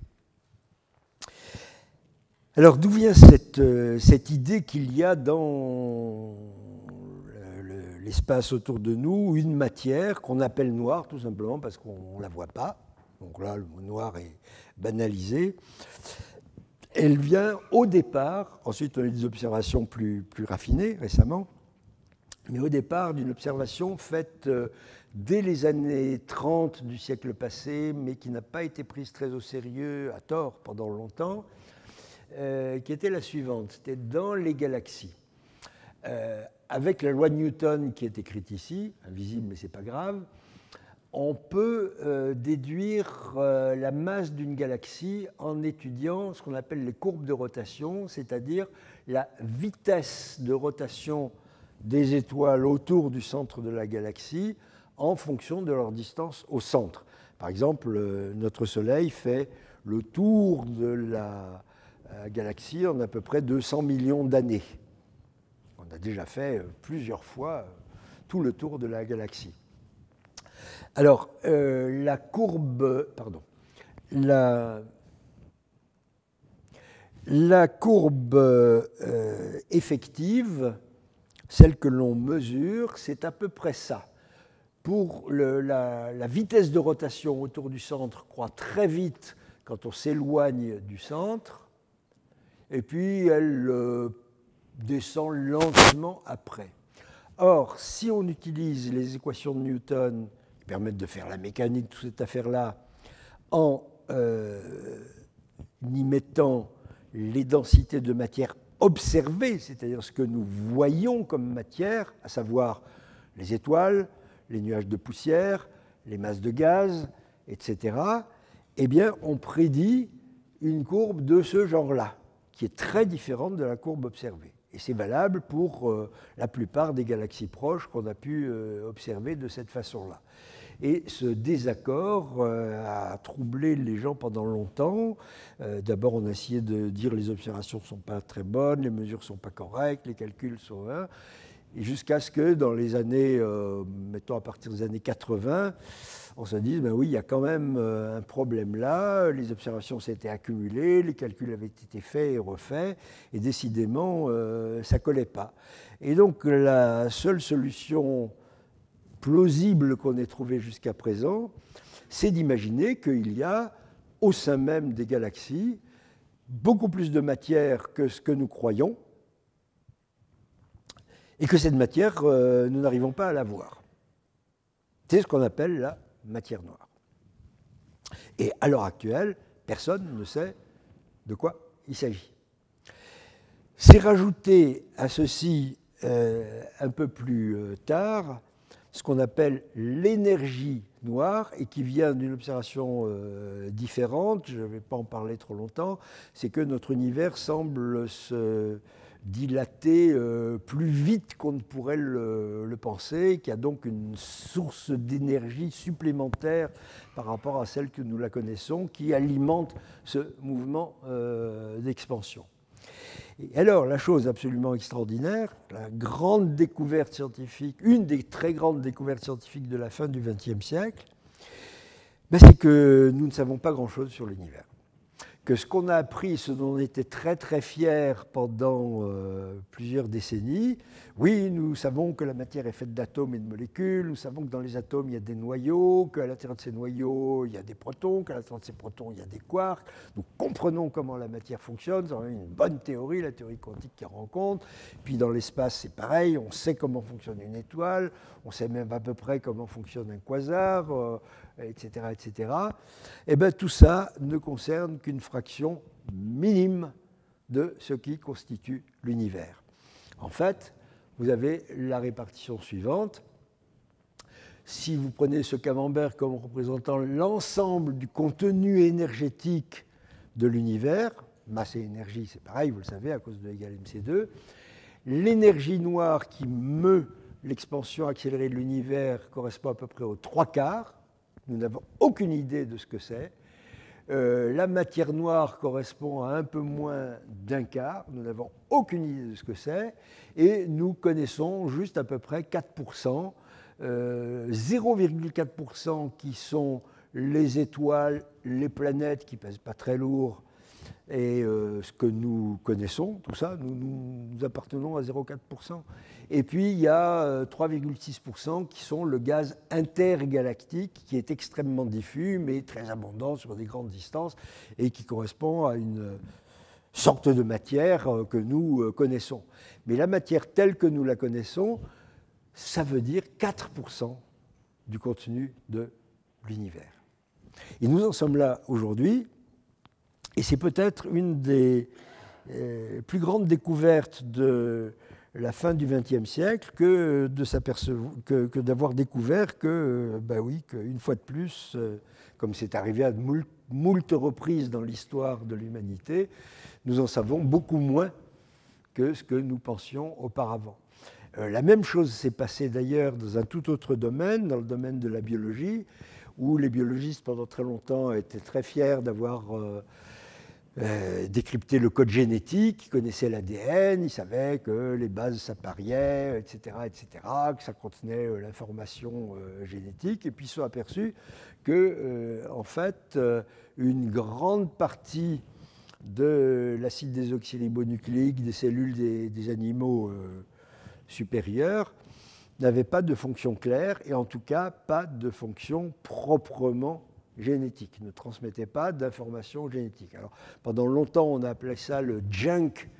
Alors, d'où vient cette idée qu'il y a dans l'espace autour de nous une matière qu'on appelle noire, tout simplement parce qu'on ne la voit pas. Donc là, le mot noir est banalisé. Elle vient au départ, ensuite on a eu des observations plus raffinées récemment, mais au départ d'une observation faite dès les années 30 du siècle passé, mais qui n'a pas été prise très au sérieux, à tort, pendant longtemps, qui était la suivante. C'était dans les galaxies. Avec la loi de Newton qui est écrite ici, invisible mais ce n'est pas grave, on peut déduire la masse d'une galaxie en étudiant ce qu'on appelle les courbes de rotation, c'est-à-dire la vitesse de rotation des étoiles autour du centre de la galaxie en fonction de leur distance au centre. Par exemple, notre Soleil fait le tour de la galaxie en à peu près 200 millions d'années. On a déjà fait plusieurs fois tout le tour de la galaxie. Alors, la courbe effective, celle que l'on mesure, c'est à peu près ça. Pour la vitesse de rotation autour du centre croît très vite quand on s'éloigne du centre, et puis elle descend lentement après. Or, si on utilise les équations de Newton qui permettent de faire la mécanique de toute cette affaire-là en y mettant les densités de matière observées, c'est-à-dire ce que nous voyons comme matière, à savoir les étoiles, les nuages de poussière, les masses de gaz, etc., eh bien, on prédit une courbe de ce genre-là, qui est très différente de la courbe observée. Et c'est valable pour la plupart des galaxies proches qu'on a pu observer de cette façon-là. Et ce désaccord a troublé les gens pendant longtemps. D'abord, on a essayé de dire les observations ne sont pas très bonnes, les mesures ne sont pas correctes, les calculs sont... Et jusqu'à ce que dans les années, mettons à partir des années 80, on se dise, ben oui, il y a quand même un problème là, les observations s'étaient accumulées, les calculs avaient été faits et refaits, et décidément, ça ne collait pas. Et donc, la seule solution plausible qu'on ait trouvée jusqu'à présent, c'est d'imaginer qu'il y a, au sein même des galaxies, beaucoup plus de matière que ce que nous croyons, et que cette matière, nous n'arrivons pas à la voir. C'est ce qu'on appelle la matière noire. Et à l'heure actuelle, personne ne sait de quoi il s'agit. C'est rajouté à ceci un peu plus tard ce qu'on appelle l'énergie noire et qui vient d'une observation différente, je ne vais pas en parler trop longtemps, c'est que notre univers semble se dilater plus vite qu'on ne pourrait le penser, qu'il y a donc une source d'énergie supplémentaire par rapport à celle que nous la connaissons, qui alimente ce mouvement d'expansion. Et alors, la chose absolument extraordinaire, la grande découverte scientifique, une des très grandes découvertes scientifiques de la fin du XXe siècle, ben c'est que nous ne savons pas grand-chose sur l'univers. Que ce qu'on a appris, ce dont on était très très fiers pendant plusieurs décennies, oui, nous savons que la matière est faite d'atomes et de molécules, nous savons que dans les atomes il y a des noyaux, qu'à l'intérieur de ces noyaux il y a des protons, qu'à l'intérieur de ces protons il y a des quarks, nous comprenons comment la matière fonctionne, c'est une bonne théorie, la théorie quantique qui rend compte, puis dans l'espace c'est pareil, on sait comment fonctionne une étoile, on sait même à peu près comment fonctionne un quasar, etc., etc. Et bien tout ça ne concerne qu'une fraction minime de ce qui constitue l'univers. En fait, vous avez la répartition suivante. Si vous prenez ce camembert comme représentant l'ensemble du contenu énergétique de l'univers, masse et énergie, c'est pareil, vous le savez, à cause de E = mc2, l'énergie noire qui meut l'expansion accélérée de l'univers correspond à peu près aux 3/4. Nous n'avons aucune idée de ce que c'est. La matière noire correspond à un peu moins d'1/4. Nous n'avons aucune idée de ce que c'est. Et nous connaissons juste à peu près 4%, 0,4% qui sont les étoiles, les planètes qui ne pèsent pas très lourd, et ce que nous connaissons, tout ça, nous appartenons à 0,4%. Et puis il y a 3,6% qui sont le gaz intergalactique, qui est extrêmement diffus, mais très abondant sur des grandes distances, et qui correspond à une sorte de matière que nous connaissons. Mais la matière telle que nous la connaissons, ça veut dire 4% du contenu de l'univers. Et nous en sommes là aujourd'hui. Et c'est peut-être une des plus grandes découvertes de la fin du XXe siècle que d'avoir découvert que, ben oui, qu'une fois de plus, comme c'est arrivé à moult reprises dans l'histoire de l'humanité, nous en savons beaucoup moins que ce que nous pensions auparavant. La même chose s'est passée d'ailleurs dans un tout autre domaine, dans le domaine de la biologie, où les biologistes pendant très longtemps étaient très fiers d'avoir décrypté le code génétique, ils connaissaient l'ADN, ils savaient que les bases s'appariaient, etc., que ça contenait l'information génétique, et puis ils se sont aperçus que, en fait, une grande partie de l'acide désoxyribonucléique des cellules des animaux supérieurs n'avait pas de fonction claire, et en tout cas pas de fonction proprement génétique, ne transmettait pas d'informations génétiques. Alors, pendant longtemps, on a appelé ça le junk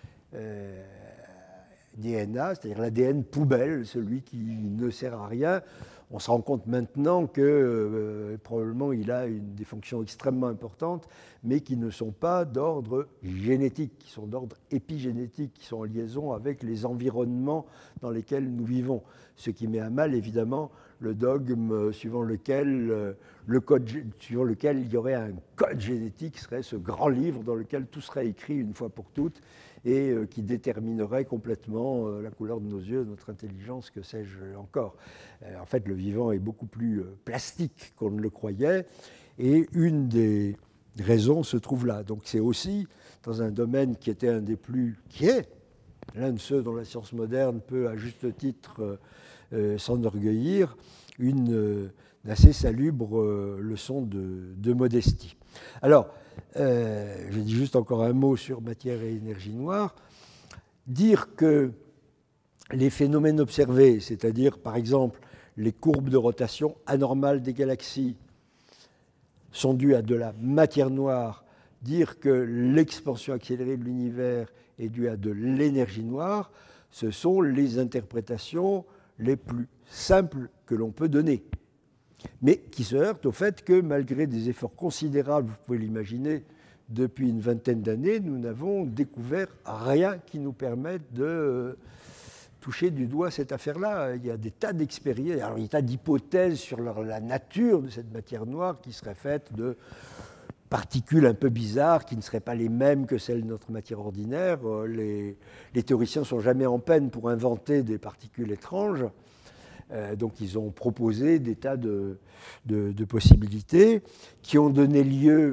DNA, c'est-à-dire l'ADN poubelle, celui qui ne sert à rien. On se rend compte maintenant que probablement il a des fonctions extrêmement importantes, mais qui ne sont pas d'ordre génétique, qui sont d'ordre épigénétique, qui sont en liaison avec les environnements dans lesquels nous vivons. Ce qui met à mal, évidemment, le dogme suivant lequel il y aurait un code génétique, qui serait ce grand livre dans lequel tout serait écrit une fois pour toutes, et qui déterminerait complètement la couleur de nos yeux, notre intelligence, que sais-je encore. En fait, le vivant est beaucoup plus plastique qu'on ne le croyait, et une des raisons se trouve là. Donc c'est aussi dans un domaine qui était qui est l'un de ceux dont la science moderne peut, à juste titre, s'enorgueillir, une assez salubre leçon de modestie. Alors, je dis juste encore un mot sur matière et énergie noire. Dire que les phénomènes observés, c'est-à-dire par exemple les courbes de rotation anormales des galaxies, sont dus à de la matière noire, dire que l'expansion accélérée de l'univers est due à de l'énergie noire, ce sont les interprétations les plus simples que l'on peut donner, mais qui se heurtent au fait que malgré des efforts considérables, vous pouvez l'imaginer, depuis une vingtaine d'années, nous n'avons découvert rien qui nous permette de touché du doigt cette affaire-là. Il y a des tas d'expériences, alors il y a des tas d'hypothèses sur la nature de cette matière noire qui serait faite de particules un peu bizarres qui ne seraient pas les mêmes que celles de notre matière ordinaire. Les théoriciens ne sont jamais en peine pour inventer des particules étranges. Donc ils ont proposé des tas de possibilités qui ont donné lieu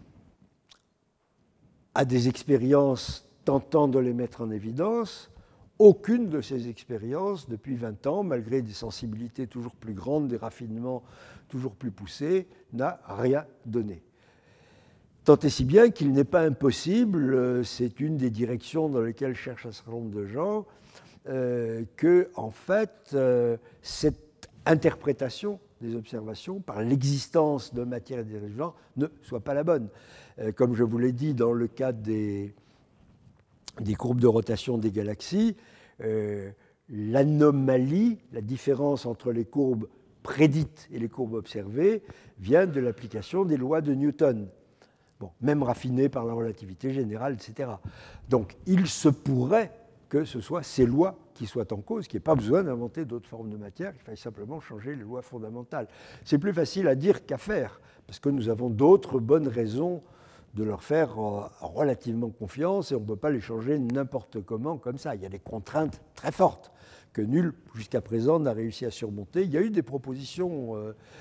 à des expériences tentant de les mettre en évidence. Aucune de ces expériences, depuis 20 ans, malgré des sensibilités toujours plus grandes, des raffinements toujours plus poussés, n'a rien donné. Tant et si bien qu'il n'est pas impossible, c'est une des directions dans lesquelles cherchent un certain nombre de gens, que, en fait, cette interprétation des observations par l'existence de matière et d'énergie noire ne soit pas la bonne. Comme je vous l'ai dit, dans le cas des courbes de rotation des galaxies, l'anomalie, la différence entre les courbes prédites et les courbes observées, vient de l'application des lois de Newton. Bon, même raffinées par la relativité générale, etc. Donc, il se pourrait que ce soit ces lois qui soient en cause, qu'il n'y ait pas besoin d'inventer d'autres formes de matière, qu'il faille simplement changer les lois fondamentales. C'est plus facile à dire qu'à faire, parce que nous avons d'autres bonnes raisons de leur faire relativement confiance, et on ne peut pas les changer n'importe comment comme ça. Il y a des contraintes très fortes que nul, jusqu'à présent, n'a réussi à surmonter. Il y a eu des propositions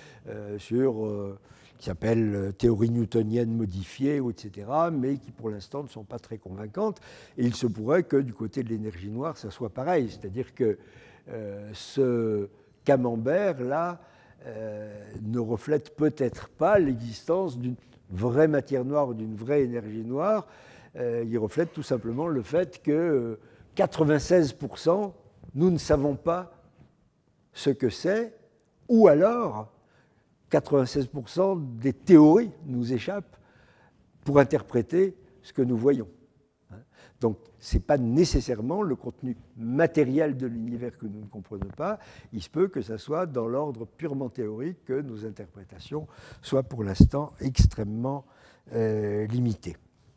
qui s'appellent théorie newtonienne modifiée, etc., mais qui pour l'instant ne sont pas très convaincantes. Et il se pourrait que du côté de l'énergie noire, ça soit pareil. C'est-à-dire que ce camembert-là ne reflète peut-être pas l'existence d'une vraie matière noire ou d'une vraie énergie noire. Il reflète tout simplement le fait que 96%, nous ne savons pas ce que c'est, ou alors 96% des théories nous échappent pour interpréter ce que nous voyons. Donc, ce n'est pas nécessairement le contenu matériel de l'univers que nous ne comprenons pas. Il se peut que ce soit dans l'ordre purement théorique que nos interprétations soient pour l'instant extrêmement limitées.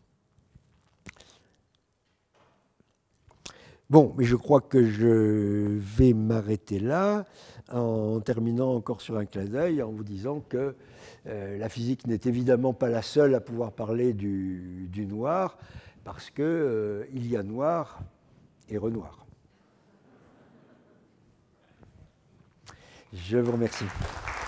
Bon, mais je crois que je vais m'arrêter là en terminant encore sur un clin d'œil, en vous disant que la physique n'est évidemment pas la seule à pouvoir parler du noir, parce qu'il y a noir et renoir. Je vous remercie.